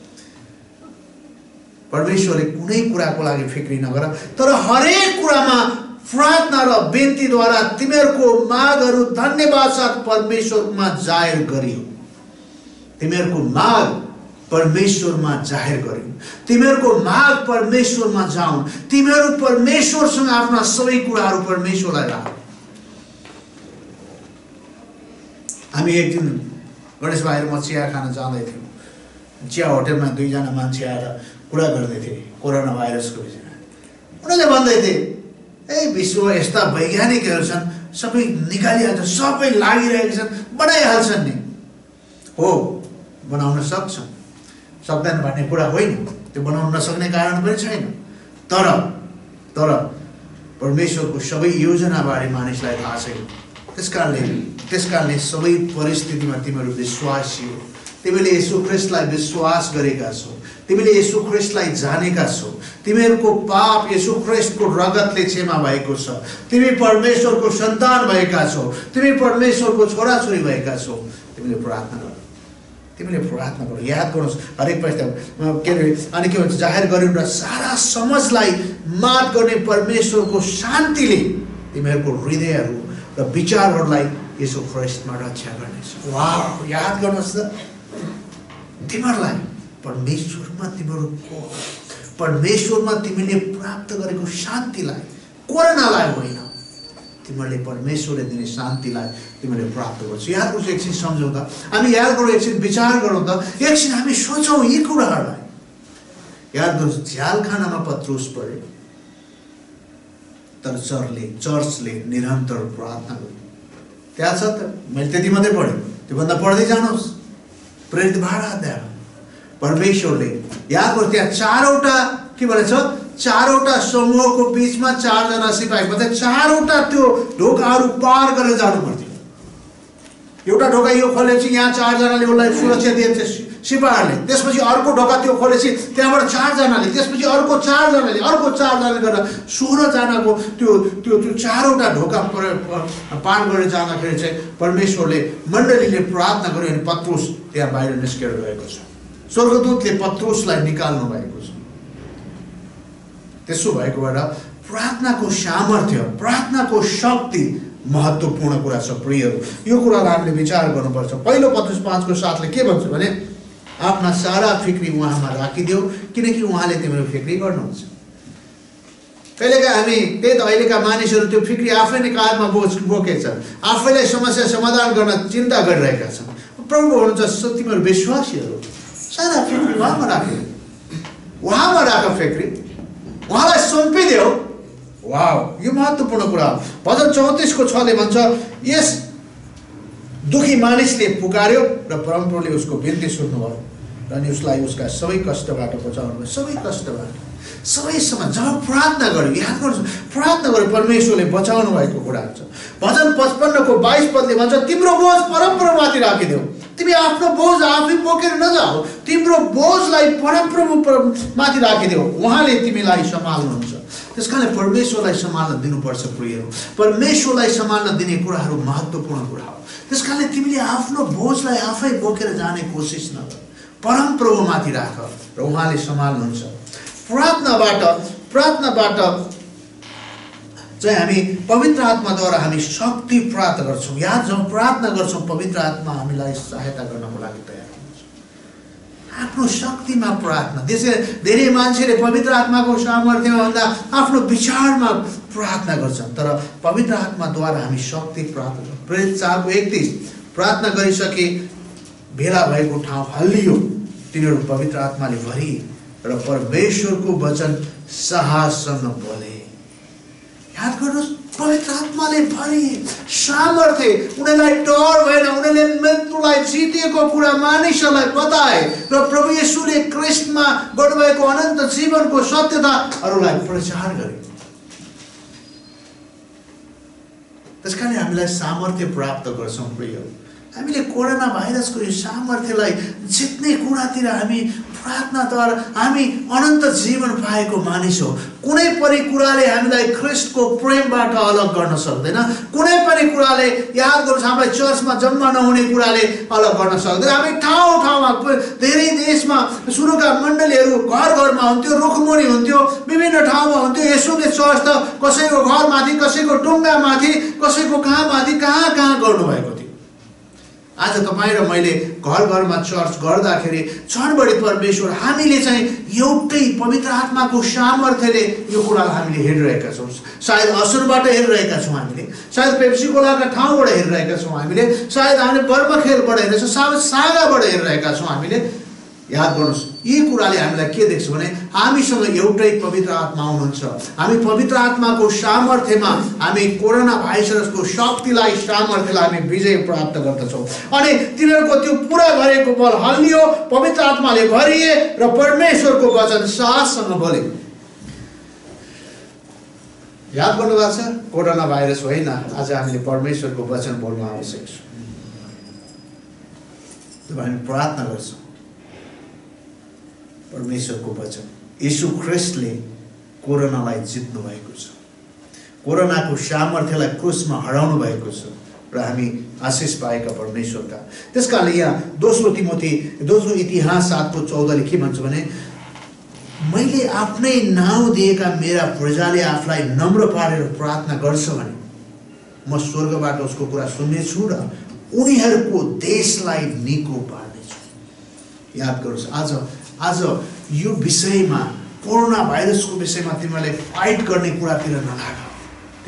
परमेश्वरले कुनै कुराको लागि फिक्री नगर, तर हरेक कुरामा प्रार्थना र बिन्तीद्वारा तिमीहरूको मागहरू धन्यवाद साथ परमेश्वरमा जाहेर गरियो। तिमीहरूको माग परमेश्वरमा जाहेर गरियो। तिमीहरूको माग परमेश्वरमा जाउन्। तिमीहरू परमेश्वरसँग आफ्ना सबै कुराहरू परमेश्वरलाई राख। हामी एक दिन गणेश भाइ र म चिया खान जाँदै थियौँ। चिया होटलमा दुईजना मान्छे आएर कुरा गर्दै थिए कोरोना भाइरसको विषयमा। उनीहरूले भन्दै थिए ए विश्व यस्ता वैज्ञानिकहरू छन्, सबै निकालिहाल्छन्, सबै लागिरहेका छन्, बनाइहाल्छन् नि। हो, बनाउन सक्छन्, सक्दैन भन्ने कुरा होइन, त्यो बनाउन नसक्ने कारण पनि छैन। तर तर परमेश्वरको सबै योजनाबारे मानिसलाई थाहा छैन। त्यसकारणले त्यसकारणले सबै परिस्थितिमा तिमीहरू विश्वासी हो। तिमीले येशू ख्रिस्टलाई विश्वास गरेका छौ, तिमीले येशू ख्रिस्टलाई जानेका छौ, तिमीहरूको पाप येशू ख्रिस्टको रगतले क्षमा भएको छ, तिमी परमेश्वरको सन्तान भएका छौ, तिमी परमेश्वरको छोराछोरी भएका छौ। तिमीले प्रार्थना गर, तिमीले प्रार्थना गर। याद गर्नुहोस् हरेक प्रश्न के अरे अनि के भन्छ जाहेर गर्नु र सारा समझलाई मात गर्ने परमेश्वरको शान्तिले तिमीहरूको हृदयहरू र विचारहरूलाई येशू ख्रिस्टमा रक्षा गर्नेछ। वाह, याद गर्नुहोस् त, तिमीहरूलाई परमेश्वरमा तिमीहरूको परमेश्वरमा तिमीले प्राप्त गरेको शान्तिलाई, कोरोनालाई होइन, तिमीहरूले परमेश्वरले दिने शान्तिलाई तिमीहरूले प्राप्त गर्छौ। याद गर्छौ, एकछिन सम्झौँ त, हामी याद गरौँ, एकछिन विचार गरौँ त, एकछिन हामी सोचौँ यी कुराहरूलाई। याद गर्छौ, झ्यालखानामा पत्रुस परे, तर चर्चले चर्चले निरन्तर प्रार्थना गर्यो। त्यहाँ छ त, मैले त्यति मात्रै पढेँ, त्योभन्दा पढ्दै जानुहोस्। प्रेरित बाह्र अध्याय परमेश्वरले याद गर्नु, त्यहाँ चारवटा के भनेछ, चारवटा समूहको बिचमा चारजना सिपाही, मतलब चारवटा त्यो ढोकाहरू पार गरेर जानु पर्थ्यो। एउटा ढोका यो खोलेपछि यहाँ चारजनाले उसलाई सुरक्षा दिएछ सिपाहीहरूले, त्यसपछि अर्को ढोका त्यो खोलेपछि त्यहाँबाट चारजनाले, त्यसपछि अर्को चारजनाले, अर्को चारजनाले गरेर सोह्रजनाको त्यो त्यो त्यो चारवटा ढोका पार गरेर जाँदाखेरि चाहिँ परमेश्वरले मण्डलीले प्रार्थना गर्यो अनि पत्रुस त्यहाँ बाहिर निस्केर गएको छ। स्वर्गदूतले पत्रुसलाई निकाल्नु भएको छ। त्यसो भएको भएर प्रार्थनाको सामर्थ्य, प्रार्थनाको शक्ति महत्त्वपूर्ण कुरा छ प्रियहरू। यो कुरालाई हामीले विचार गर्नुपर्छ। पहिलो पत्रुस पाँचको सातले के भन्छ भने, आफ्ना सारा फिक्री उहाँमा राखिदेऊ किनकि उहाँले तिम्रो फिक्री गर्नुहुन्छ। कहिलेका हामी त्यही त अहिलेका मानिसहरू त्यो फिक्री आफै नै काँधमा बोझ बोकेछ, आफैलाई समस्या समाधान गर्न चिन्ता गरिरहेका छन्। प्रभु भन्नुहुन्छ तिमीहरू विश्वासीहरू सारा फिक्री उहाँमा राख्यो, उहाँमा राख फिक्री, उहाँलाई सुम्पिदेऊ। वाह, यो महत्त्वपूर्ण कुरा हो। भजन चौतिसको छले भन्छ, यस दुखी मानिसले पुकार्यो र परमप्रभुले उसको बिन्ती सुन्नुभयो र अनि उसलाई उसका सबै कष्टबाट बचाउनुभयो। सबै कष्टबाट, सबै समय जब प्रार्थना गर्यो, याद गर्छु, प्रार्थना गर्यो परमेश्वरले बचाउनु भएको कुरा छ। भजन पचपन्नको बाइस पदले भन्छ, तिम्रो बोझ परमप्रभुमाथि राखिदेऊ, तिमी आफ्नो बोझ आफै बोकेर नजाऊ, तिम्रो बोझलाई परमप्रभु माथि राखिदेऊ, उहाँले तिमीलाई सम्हाल्नुहुन्छ। त्यसकारणले परमेश्वरलाई सम्हाल्न दिनुपर्छ प्रियहरू। परमेश्वरलाई सम्हाल्न दिने कुराहरू महत्त्वपूर्ण कुरा हो। त्यसकारणले तिमीले आफ्नो बोझलाई आफै बोकेर जाने कोसिस नगर, परमप्रभुमाथि राख र उहाँले सम्हाल्नुहुन्छ। प्रार्थनाबाट प्रार्थनाबाट चाहिँ हामी पवित्र आत्माद्वारा हामी शक्ति प्राप्त गर्छौँ। याद जब प्रार्थना गर्छौँ पवित्र आत्मा हामीलाई सहायता गर्नको लागि तयार हुन्छ। आफ्नो शक्तिमा प्रार्थना, त्यसै धेरै मान्छेले पवित्र आत्माको सामर्थ्यमा भन्दा आफ्नो विचारमा प्रार्थना गर्छन्, तर पवित्र आत्माद्वारा हामी शक्ति प्राप्त गर्छौँ। प्रेरित चारको एकतिस, प्रार्थना गरिसके भेला भएको ठाउँ हल्लियो, तिनीहरू पवित्र आत्माले भरिए र परमेश्वरको वचन साहससँग बोले। याद गर्नुहोस्, पवित्र आत्माले भरिए, सामर्थ्य, उनीहरूलाई डर भएन, उनीहरूले मृत्युलाई जितेको कुरा मानिसहरूलाई बताए र प्रभु येशूले क्रिस्टमा गर्नुभएको अनन्त जीवनको सत्यता अरूलाई प्रचार गरे। त्यसकारण हामीलाई सामर्थ्य प्राप्त गर्छौँ प्रिय। हामीले कोरोना भाइरसको यो सामर्थ्यलाई जित्ने कुरातिर हामी प्रार्थनाद्वारा हामी अनन्त जीवन पाएको मानिस हो। कुनै पनि कुराले हामीलाई ख्रिस्टको प्रेमबाट अलग गर्न सक्दैन। कुनै पनि कुराले, याद गर्नुहोस्, हामीलाई चर्चमा जम्मा नहुने कुराले अलग गर्न सक्दैन। हामी ठाउँ ठाउँमा, धेरै देशमा सुरुका मण्डलीहरू घर घरमा हुन्थ्यो, रुखमुनि हुन्थ्यो, विभिन्न ठाउँमा हुन्थ्यो। यसोले चर्च त कसैको घरमाथि, कसैको टुङ्गामाथि, कसैको कहाँमाथि, कहाँ कहाँ गर्नुभएको थियो। आज तपाईँ र मैले घर घरमा चर्च गर्दाखेरि झन् बढी परमेश्वर, हामीले चाहिँ एउटै पवित्र आत्माको सामर्थ्यले यो कुरालाई हामीले हेरिरहेका छौँ। सायद असुरबाट हेरिरहेका छौँ हामीले, सायद पेप्सी कोलाका ठाउँबाट हेरिरहेका छौँ हामीले, सायद हामीले बर्मखेलबाट हेरेका छौँ, सायद सागाबाट हेरिरहेका छौँ हामीले। याद गर्नुहोस्, यी कुराले हामीलाई के देख्छ भने हामीसँग एउटै पवित्र आत्मा हुनुहुन्छ। हामी पवित्र आत्माको सामर्थ्यमा हामी कोरोना भाइरसको शक्तिलाई, सामर्थ्यलाई हामी विजय प्राप्त गर्दछौँ। अनि तिनीहरूको त्यो पुरा गरेको बल हल्लियो, पवित्र आत्माले भरिए र परमेश्वरको वचन साहससँग बोले। याद गर्नुभएको छ, कोरोना भाइरस होइन, आज हामीले परमेश्वरको वचन बोल्नु आवश्यक छ। जब हामी प्रार्थना गर्छौँ परमेश्वरको वचन, यीशु ख्रिस्टले कोरोनालाई जित्नु भएको छ, कोरोनाको सामर्थ्यलाई क्रुसमा हराउनु भएको छ र हामी आशिष पाएका परमेश्वरका। त्यसकारणले यहाँ दोस्रो तिमोथी दोस्रो इतिहास सातको चौधले के भन्छ भने, मैले आफ्नै नाउँ दिएका मेरा प्रजाले आफूलाई नम्र पारेर प्रार्थना गर्छ भने म स्वर्गबाट उसको कुरा सुन्नेछु र उनीहरूको देशलाई निको पार्नेछु। याद गर्नुहोस्, आज आज यो विषयमा, कोरोना भाइरसको विषयमा तिमीहरूले फाइट गर्ने कुरातिर नलाग।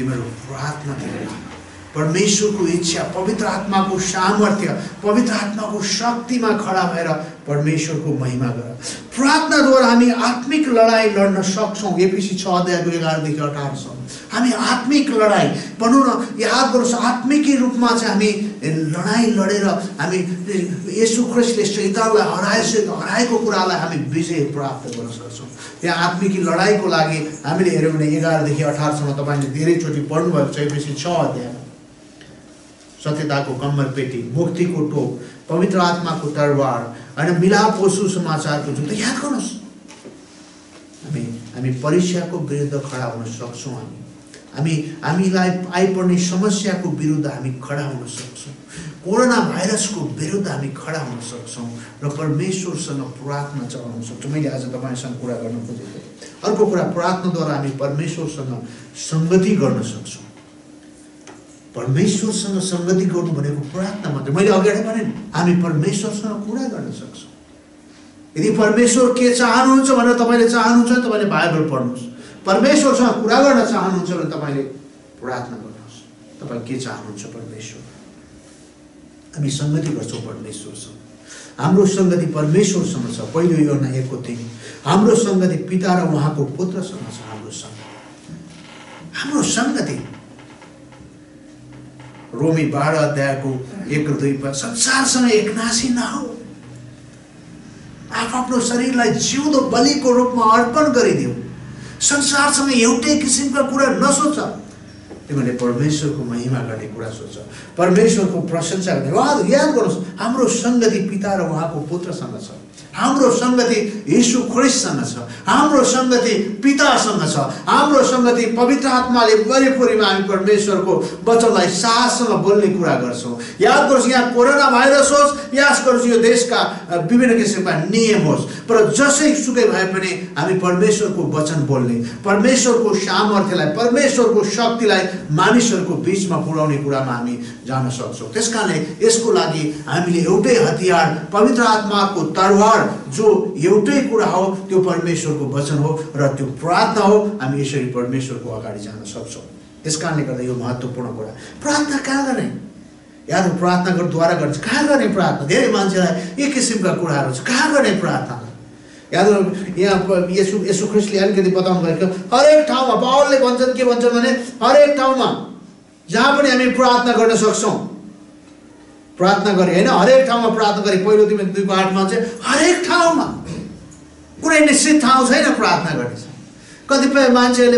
तिम्रो प्रार्थनातिर लाग। परमेश्वरको इच्छा, पवित्र आत्माको सामर्थ्य, पवित्र आत्माको शक्तिमा खडा भएर परमेश्वरको महिमा गर। प्रार्थनाद्वारा हामी आत्मिक लडाइँ लड्न सक्छौँ। एफिसी छ अध्यायको एघारदेखि अठारसम्म हामी आत्मिक लडाइँ भनौँ न, याद गर्नुहोस्, आत्मिकी रूपमा चाहिँ हामी लडाइँ लडेर हामी येशू ख्रीष्टले शैतानलाई हराइसकेको हराएको कुरालाई हामी विजय प्राप्त गर्न सक्छौँ। यहाँ आत्मिकी लडाइँको लागि हामीले हेऱ्यौँ भने एघारदेखि अठारसम्म तपाईँले धेरैचोटि पढ्नुभएको छ। एफिसी छ अध्यायमा सत्यताको कम्मर पेटी, मुक्तिको टोप, पवित्र आत्माको तरवार होइन, मिलाप व सुसमाचारको जुत्ता। याद गर्नुहोस्, हामी हामी परीक्षाको विरुद्ध खडा हुन सक्छौँ। हामी हामी हामीलाई आइपर्ने समस्याको विरुद्ध हामी खडा हुन सक्छौँ। कोरोना भाइरसको विरुद्ध हामी खडा हुन सक्छौँ र परमेश्वरसँग प्रार्थना चलाउन सक्छौँ। मैले आज तपाईँसँग कुरा गर्न खोजेको अर्को कुरा, प्रार्थनाद्वारा हामी परमेश्वरसँग सङ्गति गर्न सक्छौँ। परमेश्वरसँग सङ्गति गर्नु भनेको प्रार्थना मात्रै। मैले अगाडि भने हामी परमेश्वरसँग कुरा गर्न सक्छौँ। यदि परमेश्वर के चाहनुहुन्छ भनेर तपाईँले चाहनुहुन्छ भने तपाईँले बाइबल पढ्नुहोस्। परमेश्वरसँग कुरा गर्न चाहनुहुन्छ भने तपाईँले प्रार्थना गर्नुहोस्। तपाईँ के चाहनुहुन्छ परमेश्वर? हामी सङ्गति गर्छौँ परमेश्वरसँग। हाम्रो सङ्गति परमेश्वरसँग छ। पहिलो योहना एकको तीन, हाम्रो सङ्गति पिता र उहाँको पुत्रसँग छ। हाम्रो सङ्गति हाम्रो सङ्गति रोमी बाह्र अध्यायको एक र दुई पद, संसारसँग एकनासी नहो, आफ्नो शरीरलाई जिउँदो बलिको रूपमा अर्पण गरिदियो। संसारसँग एउटै किसिमका कुरा नसोच, तिमीले परमेश्वरको महिमा गर्ने कुरा सोच, परमेश्वरको प्रशंसा गर्ने। याद गर्नुहोस्, हाम्रो सङ्गति पिता र उहाँको पुत्रसँग छ। हाम्रो सङ्गति येशू ख्रीष्टसँग छ। हाम्रो सङ्गति पितासँग छ। हाम्रो सङ्गति पवित्र आत्माले परिपूर्णमा हामी परमेश्वरको वचनलाई साहससँग बोल्ने कुरा गर्छौँ। याद गर्नुहोस्, यहाँ कोरोना भाइरस होस्, याद गर्नुहोस् यो देशका विभिन्न किसिमका नियम होस्, तर जसै सुकै भए पनि हामी परमेश्वरको वचन बोल्ने, परमेश्वरको सामर्थ्यलाई, परमेश्वरको शक्तिलाई मानिसहरूको बिचमा पुर्याउने कुरामा हामी जान सक्छौँ। त्यसकारणले यसको लागि हामीले एउटै हतियार, पवित्र आत्माको तरवार, जो एउटै कुरा हो, त्यो परमेश्वरको वचन हो र त्यो प्रार्थना हो। हामी यसरी परमेश्वरको अगाडि जान सक्छौँ। त्यसकारणले गर्दा यो महत्त्वपूर्ण कुरा। प्रार्थना कहाँ गर्ने? याद हो, प्रार्थना गर्नुद्वारा गर्छ। कहाँ गर्ने प्रार्थना? धेरै मान्छेलाई एक किसिमका कुराहरू छ। कहाँ गर्ने प्रार्थना? याद हो, यहाँ येशू येशू ख्रीष्टले अलिकति बताउनु भएको, हरेक ठाउँमा पावलले भन्छन्, के भन्छन् भने हरेक ठाउँमा जहाँ पनि हामी प्रार्थना गर्न सक्छौँ, प्रार्थना गरे होइन, हरेक ठाउँमा प्रार्थना गरे। पहिलो तिमी दुईको आठमा चाहिँ हरेक ठाउँमा, कुनै निश्चित ठाउँ छैन प्रार्थना गर्ने। कतिपय मान्छेहरूले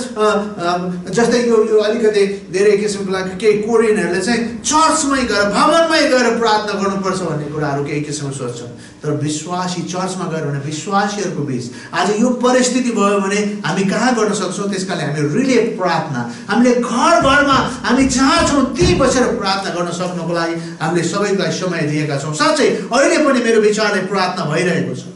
भन्छ, जस्तै यो यो अलिकति धेरै किसिमको लागि केही कोरियनहरूले चाहिँ चर्चमै गएर, भवनमै गएर प्रार्थना गर्नुपर्छ भन्ने कुराहरू केही किसिममा सोच्छन्। तर विश्वासी चर्चमा गएर भने विश्वासीहरूको बिच आज यो परिस्थिति भयो भने हामी कहाँ गर्न सक्छौँ? त्यसकारणले हामी रिले प्रार्थना, हामीले घर घरमा हामी जहाँ छौँ त्यहीँ बसेर प्रार्थना गर्न सक्नुको लागि हामीले सबैलाई समय दिएका छौँ। साँच्चै अहिले पनि मेरो विचारले प्रार्थना भइरहेको छ,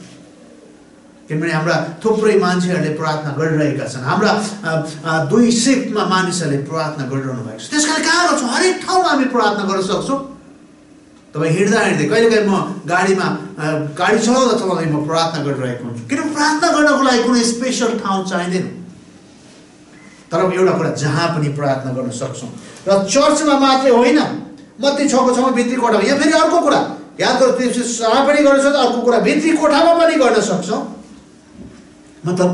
किनभने हाम्रा थुप्रै मान्छेहरूले प्रार्थना गरिरहेका छन्। हाम्रा दुई सिफ्टमा मानिसहरूले प्रार्थना गरिरहनु भएको छ। त्यस कारण कहाँ गर्छौँ? हरेक ठाउँमा हामी प्रार्थना गर्न सक्छौँ। तपाईँ हिँड्दा हिँड्दै कहिलेकाहीँ म गाडीमा गाडी चलाउँदा चलाउँदै म प्रार्थना गरिरहेको हुन्छु, किनभने प्रार्थना गर्नको लागि कुनै स्पेसल ठाउँ चाहिँदैन। तर एउटा कुरा, जहाँ पनि प्रार्थना गर्न सक्छौँ, र चर्चमा मात्रै होइन, मत्ती छको छमा भित्री कोठामा। यहाँ फेरि अर्को कुरा याद गर्नु, जहाँ पनि गर्न सक्छ। अर्को कुरा, भित्री कोठामा पनि गर्न सक्छौँ। मतलब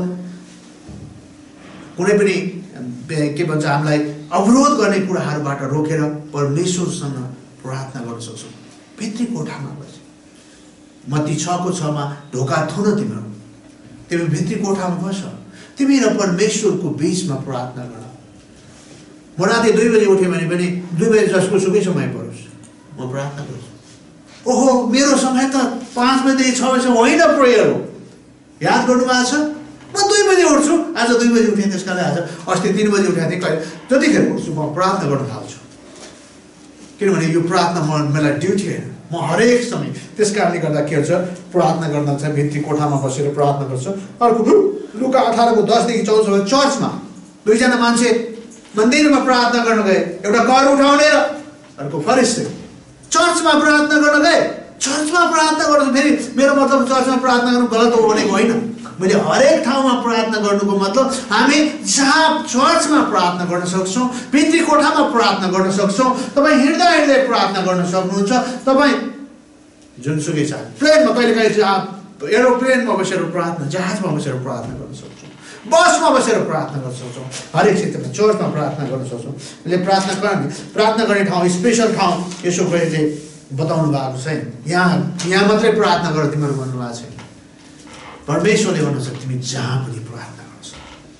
कुनै पनि के भन्छ, हामीलाई अवरोध गर्ने कुराहरूबाट रोकेर परमेश्वरसँग प्रार्थना गर्न सक्छौँ भित्री कोठामा बसेर। मत्ती छको छमा ढोका थुन तिम्रो, तिमी भित्री कोठामा बस, तिमी र परमेश्वरको बिचमा प्रार्थना गर। म राति दुई बजी उठेँ भने पनि दुई बजी जसको सुकै समय परोस् म प्रार्थना गर्छु। ओहो, मेरो समय त पाँच बजीदेखि छ बजीसम्म होइन, प्रेयर हो। याद गर्नु भएको छ? म दुई बजी उठ्छु, आज दुई बजी उठेँ, त्यस कारणले आज अस्ति तिन बजी उठेको थिएँ, कहिले जतिखेर उठ्छु म प्रार्थना गर्न थाल्छु, किनभने यो प्रार्थना म मलाई ड्युटी होइन, म हरेक समय। त्यस कारणले गर्दा के हुन्छ, प्रार्थना गर्दा चाहिँ भित्री कोठामा बसेर प्रार्थना गर्छु। अर्को लुका अठारको दसदेखि चौधसम्म चर्चमा दुईजना मान्छे मन्दिरमा प्रार्थना गर्न गए, एउटा कर उठाउने र अर्को फरिस्ते। चर्चमा प्रार्थना गर्न गए, चर्चमा प्रार्थना गर्नु। फेरि मेरो मतलब चर्चमा प्रार्थना गर्नु गलत हो भनेको होइन, मैले हरेक ठाउँमा प्रार्थना गर्नुको मतलब हामी जहाँ चर्चमा प्रार्थना गर्न सक्छौँ, भित्री कोठामा प्रार्थना गर्न सक्छौँ, तपाईँ हिँड्दा हिँड्दै प्रार्थना गर्न सक्नुहुन्छ, तपाईँ जुनसुकै छ प्लेनमा कहिलेकाहीँ एरोप्लेनमा बसेर प्रार्थना, जहाजमा बसेर प्रार्थना गर्न सक्छौँ, बसमा बसेर प्रार्थना गर्न सक्छौँ, हरेक क्षेत्रमा चर्चमा प्रार्थना गर्न सक्छौँ। यसले प्रार्थना गर्ने प्रार्थना गर्ने ठाउँ स्पेसल ठाउँ यसो कहिले बताउनु भएको छैन। यहाँ यहाँ मात्रै प्रार्थना गर तिमीहरू भन्नुभएको छैन। परमेश्वरले भन्नुहुन्छ तिमी जहाँ पनि प्रार्थना गर्छ।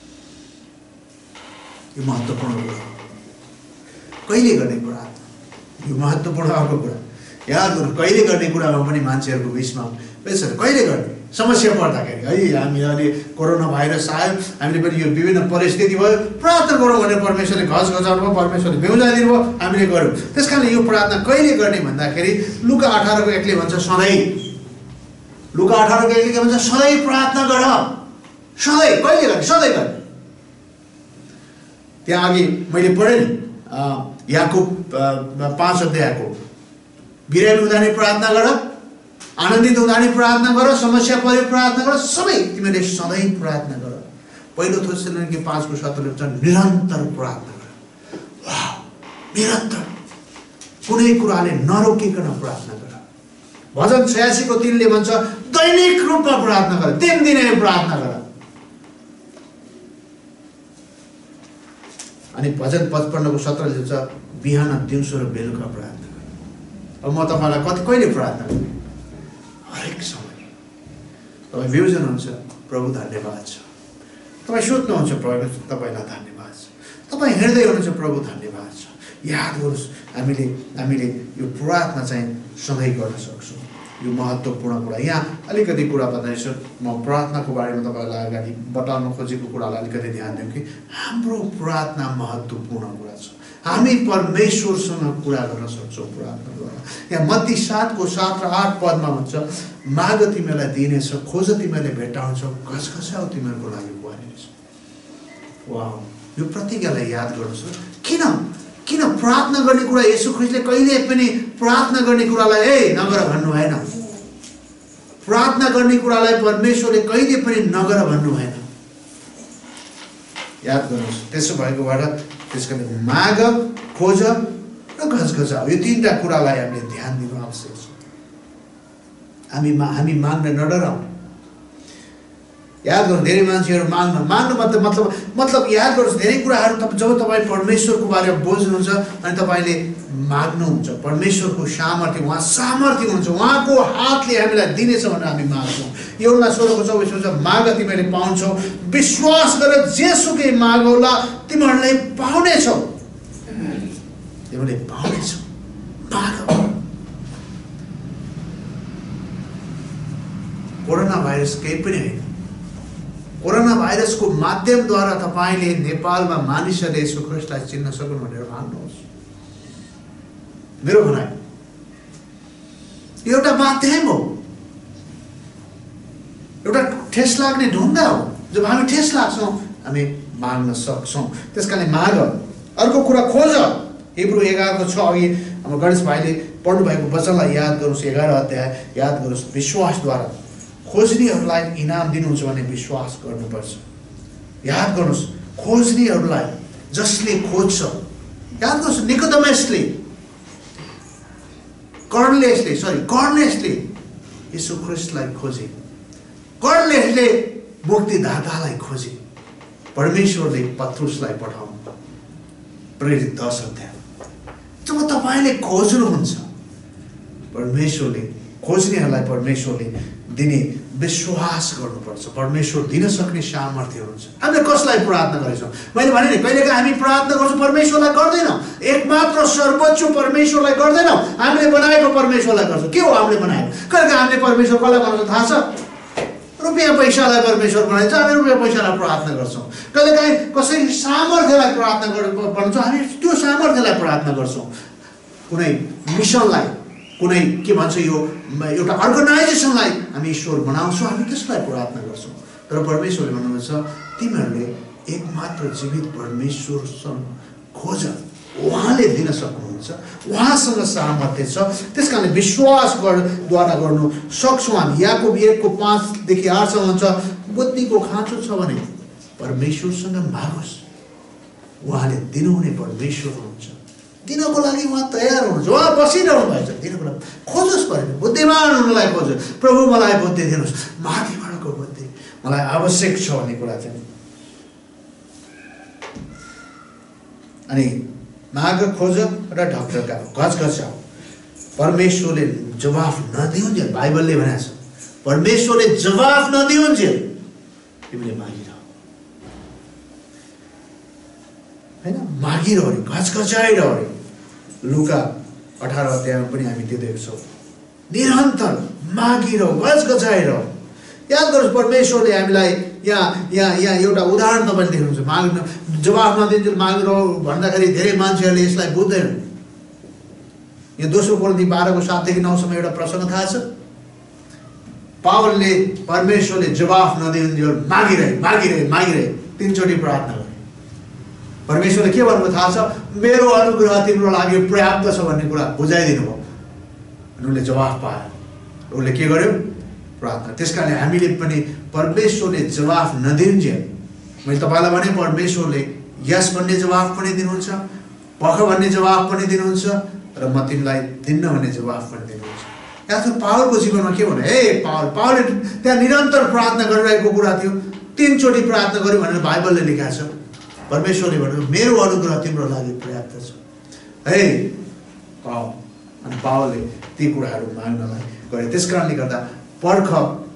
यो महत्त्वपूर्ण कुरा कहिले गर्ने प्रार्थना, यो महत्त्वपूर्ण अर्को कुरा याद गर्नु। कहिले गर्ने कुरामा पनि मान्छेहरूको बिचमा त्यसरी कहिले गर्ने समस्या पर्दाखेरि है, हामी अहिले कोरोना भाइरस आयो, हामीले पनि यो विभिन्न परिस्थिति भयो, प्रार्थना गरौँ भनेर परमेश्वरले घस घचाउनु भयो, परमेश्वरले बेउजाइदिनु भयो, हामीले गऱ्यौँ। त्यस कारणले यो प्रार्थना कहिले गर्ने भन्दाखेरि लुका अठारको एकले भन्छ सधैँ, लुका अठारको एकले के भन्छ सधैँ प्रार्थना गर, सधैँ कहिले गर्ने सधैँ गर्ने। त्यहाँ अघि मैले पढेँ नि याकुब पाँच अध्यायको बिरामी हुँदा नि प्रार्थना गर, आनन्दित हुँदा नि प्रार्थना गर, समस्या पऱ्यो प्रार्थना गर, सबै तिमीले सधैँ प्रार्थना गर। पहिलो थेसलोनिके पाँचको सत्रले भन्छ निरन्तर प्रार्थना गर। वाह, निरन्तर कुनै कुराले नरोकिकन प्रार्थना गर। भजन छयासीको तीनले भन्छ दैनिक रूपमा प्रार्थना गर, तीन दिनै प्रार्थना गर। अनि भजन पचपन्नको सत्रले भन्छ बिहान दिउँसो र बेलुका प्रार्थना गर। अब म तपाईँलाई कति कहिले प्रार्थना गरेँ? हरेक समय। तपाईँ बिउजनुहुन्छ प्रभु धन्यवाद छ, तपाईँ सोध्नुहुन्छ प्रभु तपाईँलाई धन्यवाद छ, तपाईँ हिँड्दै हुनुहुन्छ प्रभु धन्यवाद छ। याद गर्नुहोस् हामीले हामीले यो प्रार्थना चाहिँ सधैँ गर्न सक्छौँ। यो महत्त्वपूर्ण कुरा। यहाँ अलिकति कुरा बताइछु म प्रार्थनाको बारेमा तपाईँलाई अगाडि बताउन खोजेको कुरालाई अलिकति ध्यान दिउँ कि हाम्रो प्रार्थना महत्त्वपूर्ण कुरा छ। हामी परमेश्वरसँग कुरा गर्न सक्छौँ प्रार्थनाद्वारा। यहाँ मत्ती सातको सात र आठ पदमा भन्छ माग तिमीलाई दिनेछ, खोज तिमीले भेटाउँछौ, घसघसाउ तिमीहरूको लागि बुहारिनेछ। वाह, यो प्रतिज्ञालाई याद गर्नुहोस्। किन किन प्रार्थना गर्ने कुरा येशू ख्रीष्टले कहिले पनि प्रार्थना गर्ने कुरालाई ए नगर भन्नु भएन। प्रार्थना गर्ने कुरालाई परमेश्वरले कहिले पनि नगर भन्नु भएन। याद गर्नुहोस्। त्यसो भएको भएर त्यसको लागि माग, खोज र घसघसाउ यो तीनटा कुरालाई हामीले ध्यान दिनु आवश्यक छ। हामी हामी माग्न नडराउँ। याद गर्नु धेरै मान्छेहरू माग्न माग्नु मतलब मतलब मतलब याद गर्नुहोस् धेरै कुराहरू जब तपाईँ परमेश्वरको बारेमा बुझ्नुहुन्छ अनि तपाईँले माग्नुहुन्छ, परमेश्वरको सामर्थ्य उहाँ सामर्थ्य हुन्छ, उहाँको हातले हामीलाई दिनेछ भनेर हामी माग्छौँ। एउटा सोह्रको चौबिस हुन्छ माग तिमीले पाउँछौ, विश्वास गरेर जेसुकै मागौला तिमीहरूले पाउनेछौ, तिमीले पाउनेछौ। माग। कोरोना भाइरस केही पनि होइन। कोरोना भाइरसको माध्यमद्वारा तपाईँले नेपालमा मानिसहरूले येशू ख्रीष्टलाई चिन्न सकुन् भनेर माग्नुहोस्। मेरो भनाइ एउटा माध्यम हो, एउटा ठेस लाग्ने ढुङ्गा हो। जब हामी ठेस लाग्छौँ हामी माग्न सक्छौँ। त्यस कारणले माग। अर्को कुरा खोज। हिब्रू एघारको छ अघि हाम्रो गणेश भाइले पढ्नु भएको वचनलाई याद गर्नुहोस्। एघार अध्याय याद गर्नुहोस्। विश्वासद्वारा खोज्नेहरूलाई इनाम दिनुहुन्छ भने विश्वास गर्नुपर्छ। याद गर्नुहोस् खोज्नेहरूलाई जसले खोज्छ। याद गर्नुहोस् निकोदेमसले कर्नेलियसले सरी कर्नेलियसले येशू ख्रीष्टलाई खोजे। कर्नेलियसले मुक्तिदातालाई खोजे। परमेश्वरले पत्रुसलाई पठाउनु प्रेरित दस अध्याय। जब तपाईँले खोज्नुहुन्छ परमेश्वरले खोज्नेहरूलाई परमेश्वरले दिने विश्वास गर्नुपर्छ। परमेश्वर दिन सक्ने सामर्थ्य हुन्छ। हामीले कसलाई प्रार्थना गरेछौँ? मैले भने नि कहिलेकाहीँ हामी प्रार्थना गर्छौँ परमेश्वरलाई गर्दैनौँ। एकमात्र सर्वोच्च परमेश्वरलाई गर्दैनौँ, हामीले बनाएको परमेश्वरलाई गर्छौँ। के हो हामीले बनाएको? कहिलेकाहीँ हामीले परमेश्वर कसलाई बनाउँछौँ थाहा छ? रुपियाँ पैसालाई परमेश्वर बनाइन्छ, हामी रुपियाँ पैसालाई प्रार्थना गर्छौँ। कहिलेकाहीँ कसै सामर्थ्यलाई प्रार्थना गर्छौँ, हामी त्यो सामर्थ्यलाई प्रार्थना गर्छौँ। कुनै मिसनलाई, कुनै के भन्छ यो एउटा अर्गनाइजेसनलाई हामी ईश्वर बनाउँछौँ, हामी त्यसलाई प्रार्थना गर्छौँ। तर परमेश्वरले भन्नुहुन्छ तिमीहरूले एकमात्र जीवित परमेश्वरसँग खोज, उहाँले दिन सक्नुहुन्छ, उहाँसँग सामर्थ्य छ। त्यस कारणले विश्वास द्वारा गर्नु सक्छौँ हामी। याकोब एकको पाँचदेखि आठसम्म हुन्छ, बुद्धिको खाँचो छ भने परमेश्वरसँग मागोस्, उहाँले दिनुहुने परमेश्वर हुनुहुन्छ। दिनको लागि उहाँ तयार हुनुहुन्छ, उहाँ बसिरहनु भएको छ। दिनको लागि खोजोस्, पऱ्यो बुद्धिमान हुनुलाई खोजोस्। प्रभु मलाई बुद्धि दिनुहोस्, माथिबाटको बुद्धि मलाई आवश्यक छ भन्ने कुरा चाहिँ। अनि माग, खोज र ढकढकाऊ, घचघचाऊ। परमेश्वरले जवाफ नदिउन्जेल, बाइबलले भनेको छ, परमेश्वरले जवाफ नदिउन्जेल तिमीले मागिरह, हैन? मागिरह रे, घचघचाइरह रे। लुका अठार अध्यायमा पनि हामी त्यो देख्छौँ, निरन्तर मागिरह, घचघचाइरह। याद गर्नुहोस्, परमेश्वरले हामीलाई यहाँ यहाँ यहाँ एउटा उदाहरण तपाईँले देख्नुहुन्छ। माग्नु जवाफ नदिन्जेल मागिरह भन्दाखेरि धेरै मान्छेहरूले यसलाई बुझ्दैनन्। यो दोस्रो कोरिन्थी बाह्रको सातदेखि नौसम्म एउटा प्रसङ्ग थाहा छ। पावलले परमेश्वरले जवाफ नदिन्जेल मागिरहे मागिरहे मागिरहे तीनचोटि प्रार्थना गरे। परमेश्वरले के भन्नुभयो थाहा छ? मेरो अनुग्रह तिम्रो लागि पर्याप्त छ भन्ने कुरा बुझाइदिनु भयो। उनले जवाफ पाए, उसले के गर्यो? प्रार्थना। त्यस कारणले हामीले पनि परमेश्वरले जवाफ नदिन्जेल, मैले तपाईँलाई भने परमेश्वरले यस भन्ने जवाफ पनि दिनुहुन्छ, पख भन्ने जवाफ पनि दिनुहुन्छ र म तिमीलाई दिन्न भन्ने जवाफ पनि दिनुहुन्छ। या त पावलको जीवनमा के भन्यो? ए पावल पावलले त्यहाँ निरन्तर प्रार्थना गरिरहेको कुरा थियो, तीनचोटि प्रार्थना गर्यो भनेर बाइबलले लेखेको छ। परमेश्वरले भन्यो मेरो अनुग्रह तिम्रो लागि पर्याप्त छ है पाऊ। अनि पावलले ती कुराहरू माग्नलाई गरे। त्यस कारणले गर्दा पर्ख,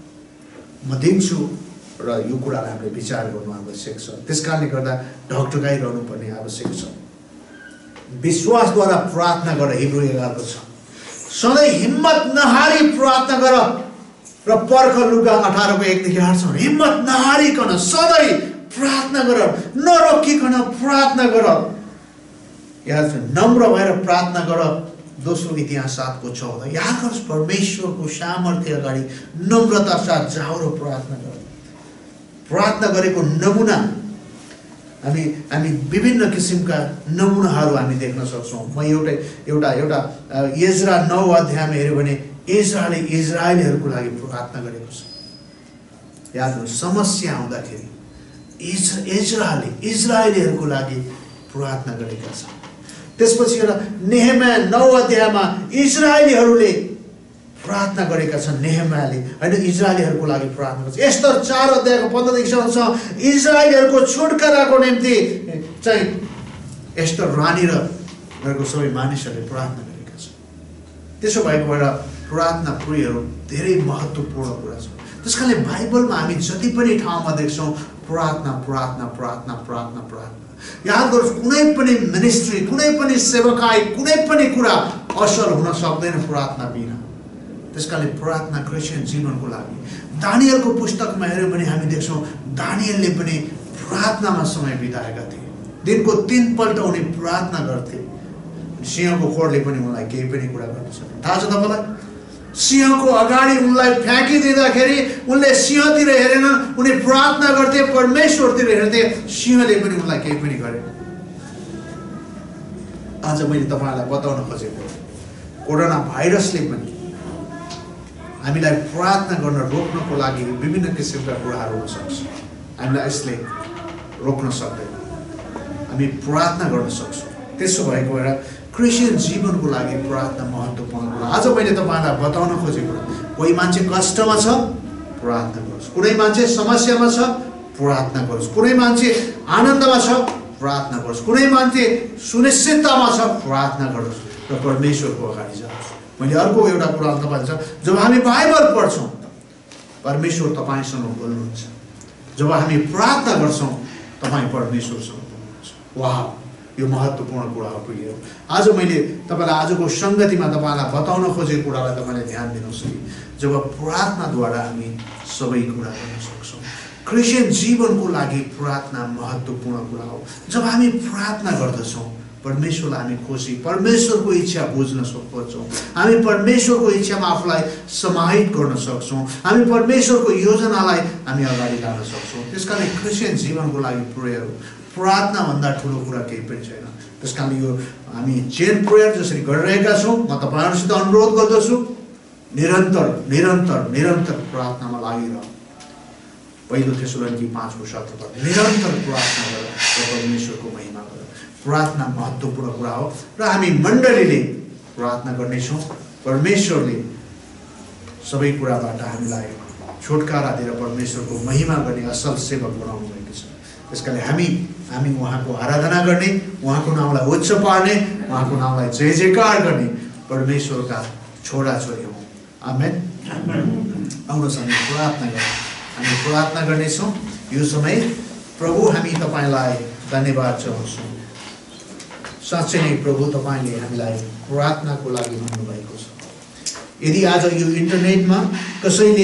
म दिन्छु र यो कुरालाई हामीले विचार गर्नु आवश्यक छ। त्यस कारणले गर्दा ढकढकाइरहनु पर्ने आवश्यक छ। विश्वासद्वारा प्रार्थना गर, हिब्रू एघारको छ। सधैँ हिम्मत नहारी प्रार्थना गर र पर्ख, लुका अठारको एकदेखि आठसम्म। हिम्मत नहारिकन सधैँ प्रार्थना गर, नरोकिकन प्रार्थना गर। याद छ, नम्र भएर प्रार्थना गर। दोस्रो इतिहास सातको चौध। याद गर्नुहोस्, परमेश्वरको सामर्थ्य अगाडि नम्रता साथ जाऊ र प्रार्थना गर। प्रार्थना गरेको नमुना हामी हामी विभिन्न किसिमका नमुनाहरू हामी देख्न सक्छौँ। म एउटै एउटा एउटा इजरा नौ अध्यायमा हेऱ्यो भने इजरायलले इजरायलीहरूको लागि प्रार्थना गरेको छ। याद गर्नुहोस्, समस्या आउँदाखेरि इज इजरायलले इजरायलीहरूको लागि प्रार्थना गरेका छन्। त्यसपछि एउटा नेहेमिया नौ अध्यायमा इजरायलीहरूले प्रार्थना गरेका छन्। नेहेमियाले होइन, इजरायलीहरूको लागि प्रार्थना गर्छ। एस्तर चार अध्यायको पन्ध्रदेखि छ, इजरायलीहरूको छुटकाराको निम्ति चाहिँ एस्तर रानी र उनीहरूको सबै मानिसहरूले प्रार्थना गरेका छन्। त्यसो भएको भएर प्रार्थना प्रियहरू धेरै महत्त्वपूर्ण कुरा छ। त्यस कारणले बाइबलमा हामी जति पनि ठाउँमा देख्छौँ प्रार्थना प्रार्थना प्रार्थना प्रार्थना प्रार्थना। याद गर्नुहोस्, कुनै पनि मिनिस्ट्री, कुनै पनि सेवकाई, कुनै पनि कुरा असल हुन सक्दैन प्रार्थना बिना। त्यस कारणले प्रार्थना क्रिस्चियन जीवनको लागि। दानियलको पुस्तकमा हेऱ्यौँ भने हामी देख्छौँ दानियलले पनि प्रार्थनामा समय बिताएका थिए। दिनको तीनपल्ट उनी प्रार्थना गर्थे। सिंहको खोरले पनि उनलाई केही पनि कुरा गर्न सकेन। थाहा छ तपाईँलाई? सिंहको अगाडि उनलाई फ्याँकिदिँदाखेरि उनले सिंहतिर हेरेनन्, उनी प्रार्थना गर्थे, परमेश्वरतिर हेर्थे। सिंहले पनि उनलाई केही पनि गरेन। आज मैले तपाईँलाई बताउन खोजेको, कोरोना भाइरसले पनि हामीलाई प्रार्थना गर्न रोक्नको लागि विभिन्न किसिमका कुराहरू हुन सक्छ। हामीलाई यसले रोक्न सक्दैन, हामी प्रार्थना गर्न सक्छौँ। त्यसो भएको भएर क्रिस्चियन जीवनको लागि प्रार्थना महत्त्वपूर्ण कुरा। आज मैले तपाईँलाई बताउन खोजेको, कोही मान्छे कष्टमा छ प्रार्थना गरोस्, कुनै मान्छे समस्यामा छ प्रार्थना गरोस्, कुनै मान्छे आनन्दमा छ प्रार्थना गरोस्, कुनै मान्छे सुनिश्चिततामा छ प्रार्थना गरोस् र परमेश्वरको अगाडि जाओस्। मैले अर्को एउटा कुरा तपाईँलाई छ, जब हामी बाइबल पढ्छौँ परमेश्वर तपाईँसँग बोल्नुहुन्छ। जब हामी प्रार्थना गर्छौँ तपाईँ परमेश्वरसँग बोल्नुहुन्छ। वाह, यो महत्त्वपूर्ण कुरा हो प्रिय। आज मैले तपाईँलाई आजको सङ्गतिमा तपाईँलाई बताउन खोजेको कुरालाई तपाईँले ध्यान दिनुहोस् कि जब प्रार्थनाद्वारा हामी सबै कुरा गर्न सक्छौँ। क्रिस्चियन जीवनको लागि प्रार्थना महत्त्वपूर्ण कुरा हो। जब हामी प्रार्थना गर्दछौँ परमेश्वरलाई हामी खुसी परमेश्वरको इच्छा बुझ्न सक्छौँ हामी परमेश्वरको इच्छामा आफूलाई समाहित गर्न सक्छौँ हामी परमेश्वरको योजनालाई हामी अगाडि लान सक्छौँ त्यसकारण क्रिस्चियन जीवनको लागि प्रेयर प्रार्थनाभन्दा ठुलो कुरा केही पनि छैन त्यसकारण यो हामी चेन प्रेयर जसरी गरिरहेका छौँ म तपाईँहरूसित अनुरोध गर्दछु निरन्तर निरन्तर निरन्तर प्रार्थनामा लागिरह पहिलो तेसलोनिकी पाँचको सत्र निरन्तर प्रार्थना गर र परमेश्वरको महिमा गर प्रार्थना महत्त्वपूर्ण कुरा हो र हामी मण्डलीले प्रार्थना गर्नेछौँ परमेश्वरले सबै कुराबाट हामीलाई छुटकारा दिएर परमेश्वरको महिमा गर्ने असल सेवक बनाउनु भएको छ त्यसकारण हामी हामी उहाँको आराधना गर्ने उहाँको नामलाई उच्च पार्ने उहाँको नामलाई जय जयकार गर्ने परमेश्वरका छोराछोरी हौँ आमेन आउनुहोस् हामी प्रार्थना गरौँ हामी प्रार्थना गर्नेछौँ यो समय प्रभु हामी तपाईँलाई धन्यवाद चाहन्छौँ साँच्चै नै प्रभु तपाईँले हामीलाई प्रार्थनाको लागि भन्नुभएको छ यदि आज यो इन्टरनेटमा कसैले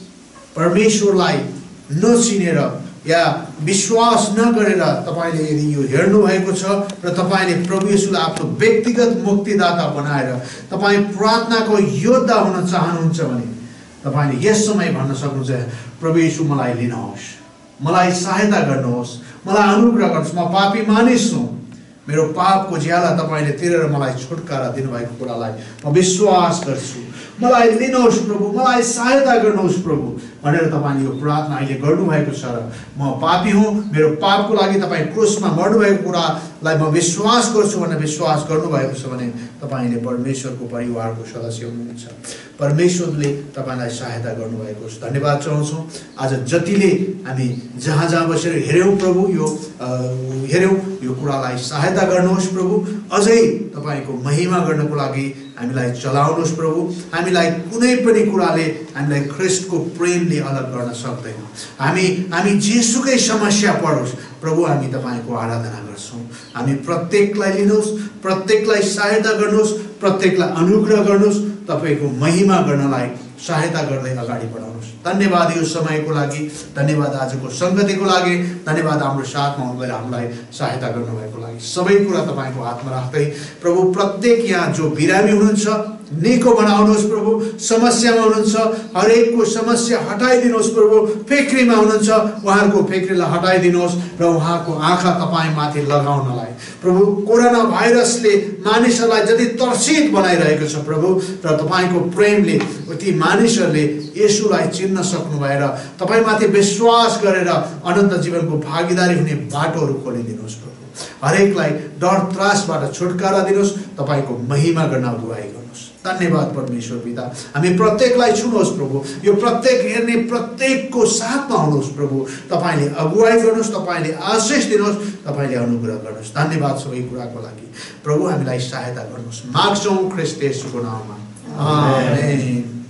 परमेश्वरलाई नचिनेर या विश्वास नगरेर तपाईँले यदि यो हेर्नु भएको छ र तपाईँले प्रभु येशूलाई आफ्नो व्यक्तिगत मुक्तिदाता बनाएर तपाईँ प्रार्थनाको योद्धा हुन चाहनुहुन्छ भने तपाईँले यस समय भन्न सक्नुहुन्छ प्रभु येशू मलाई लिनुहोस् मलाई सहायता गर्नुहोस् मलाई अनुग्रह गर्नुहोस् म पापी मानिस हुँ मेरो पापको ज्याला तपाईँले तिरेर मलाई छुटकारा दिनुभएको कुरालाई म विश्वास गर्छु मलाई लिनुहोस् प्रभु मलाई सहायता गर्नुहोस् प्रभु भनेर तपाईँले यो प्रार्थना अहिले गर्नुभएको छ र म पापी हुँ मेरो पापको लागि तपाईँ क्रुसमा मर्नुभएको कुरालाई म विश्वास गर्छु भनेर विश्वास गर्नुभएको छ भने तपाईँले परमेश्वरको परिवारको सदस्य हुनुहुन्छ परमेश्वरले तपाईँलाई सहायता गर्नुभएको छ धन्यवाद चाहन्छौँ आज जतिले हामी जहाँ जहाँ बसेर हेऱ्यौँ प्रभु यो हेऱ्यौँ यो कुरालाई सहायता गर्नुहोस् प्रभु अझै तपाईँको महिमा गर्नको लागि हामीलाई चलाउनुहोस् प्रभु हामीलाई कुनै पनि कुराले हामीलाई ख्रिस्टको प्रेमले अलग गर्न सक्दैन हामी हामी जेसुकै समस्या परोस् प्रभु हामी तपाईँको आराधना गर्छौँ हामी प्रत्येकलाई लिनुहोस् प्रत्येकलाई सहायता गर्नुहोस् प्रत्येकलाई अनुग्रह गर्नुहोस् तपाईँको महिमा गर्नलाई सहायता गर्दै अगाडि बढाउनुहोस् धन्यवाद यो समयको लागि धन्यवाद आजको सङ्गतिको लागि धन्यवाद हाम्रो साथमा हुनुभएर हामीलाई सहायता गर्नुभएको लागि सबै कुरा तपाईँको हातमा राख्दै प्रभु प्रत्येक यहाँ जो बिरामी हुनुहुन्छ निको बनाउनुहोस् प्रभु समस्यामा हुनुहुन्छ हरेकको समस्या हटाइदिनुहोस् प्रभु फेक्रीमा हुनुहुन्छ उहाँहरूको फेक्रीलाई हटाइदिनुहोस् र उहाँको आँखा तपाईँमाथि लगाउनलाई प्रभु कोरोना भाइरसले मानिसहरूलाई जति तर्सित बनाइरहेको छ प्रभु र तपाईँको प्रेमले ती मानिसहरूले येशूलाई चिन्न सक्नु भएर तपाईँमाथि विश्वास गरेर अनन्त जीवनको भागीदारी हुने बाटोहरू खोलिदिनुहोस् प्रभु हरेकलाई डर त्रासबाट छुटकारा दिनुहोस् तपाईँको महिमा गर्न अगुवाई गर्नुहोस् धन्यवाद परमेश्वर पिता हामी प्रत्येकलाई छुनुहोस् प्रभु यो प्रत्येक हेर्ने प्रत्येकको साथमा हुनुहोस् प्रभु तपाईँले अगुवाई गर्नुहोस् तपाईँले आशिष दिनुहोस् तपाईँले अनुग्रह गर्नुहोस् धन्यवाद सबै कुराको लागि प्रभु हामीलाई सहायता गर्नुहोस् माग्छौँ ख्रिस्ट येशूको नाममा आमेन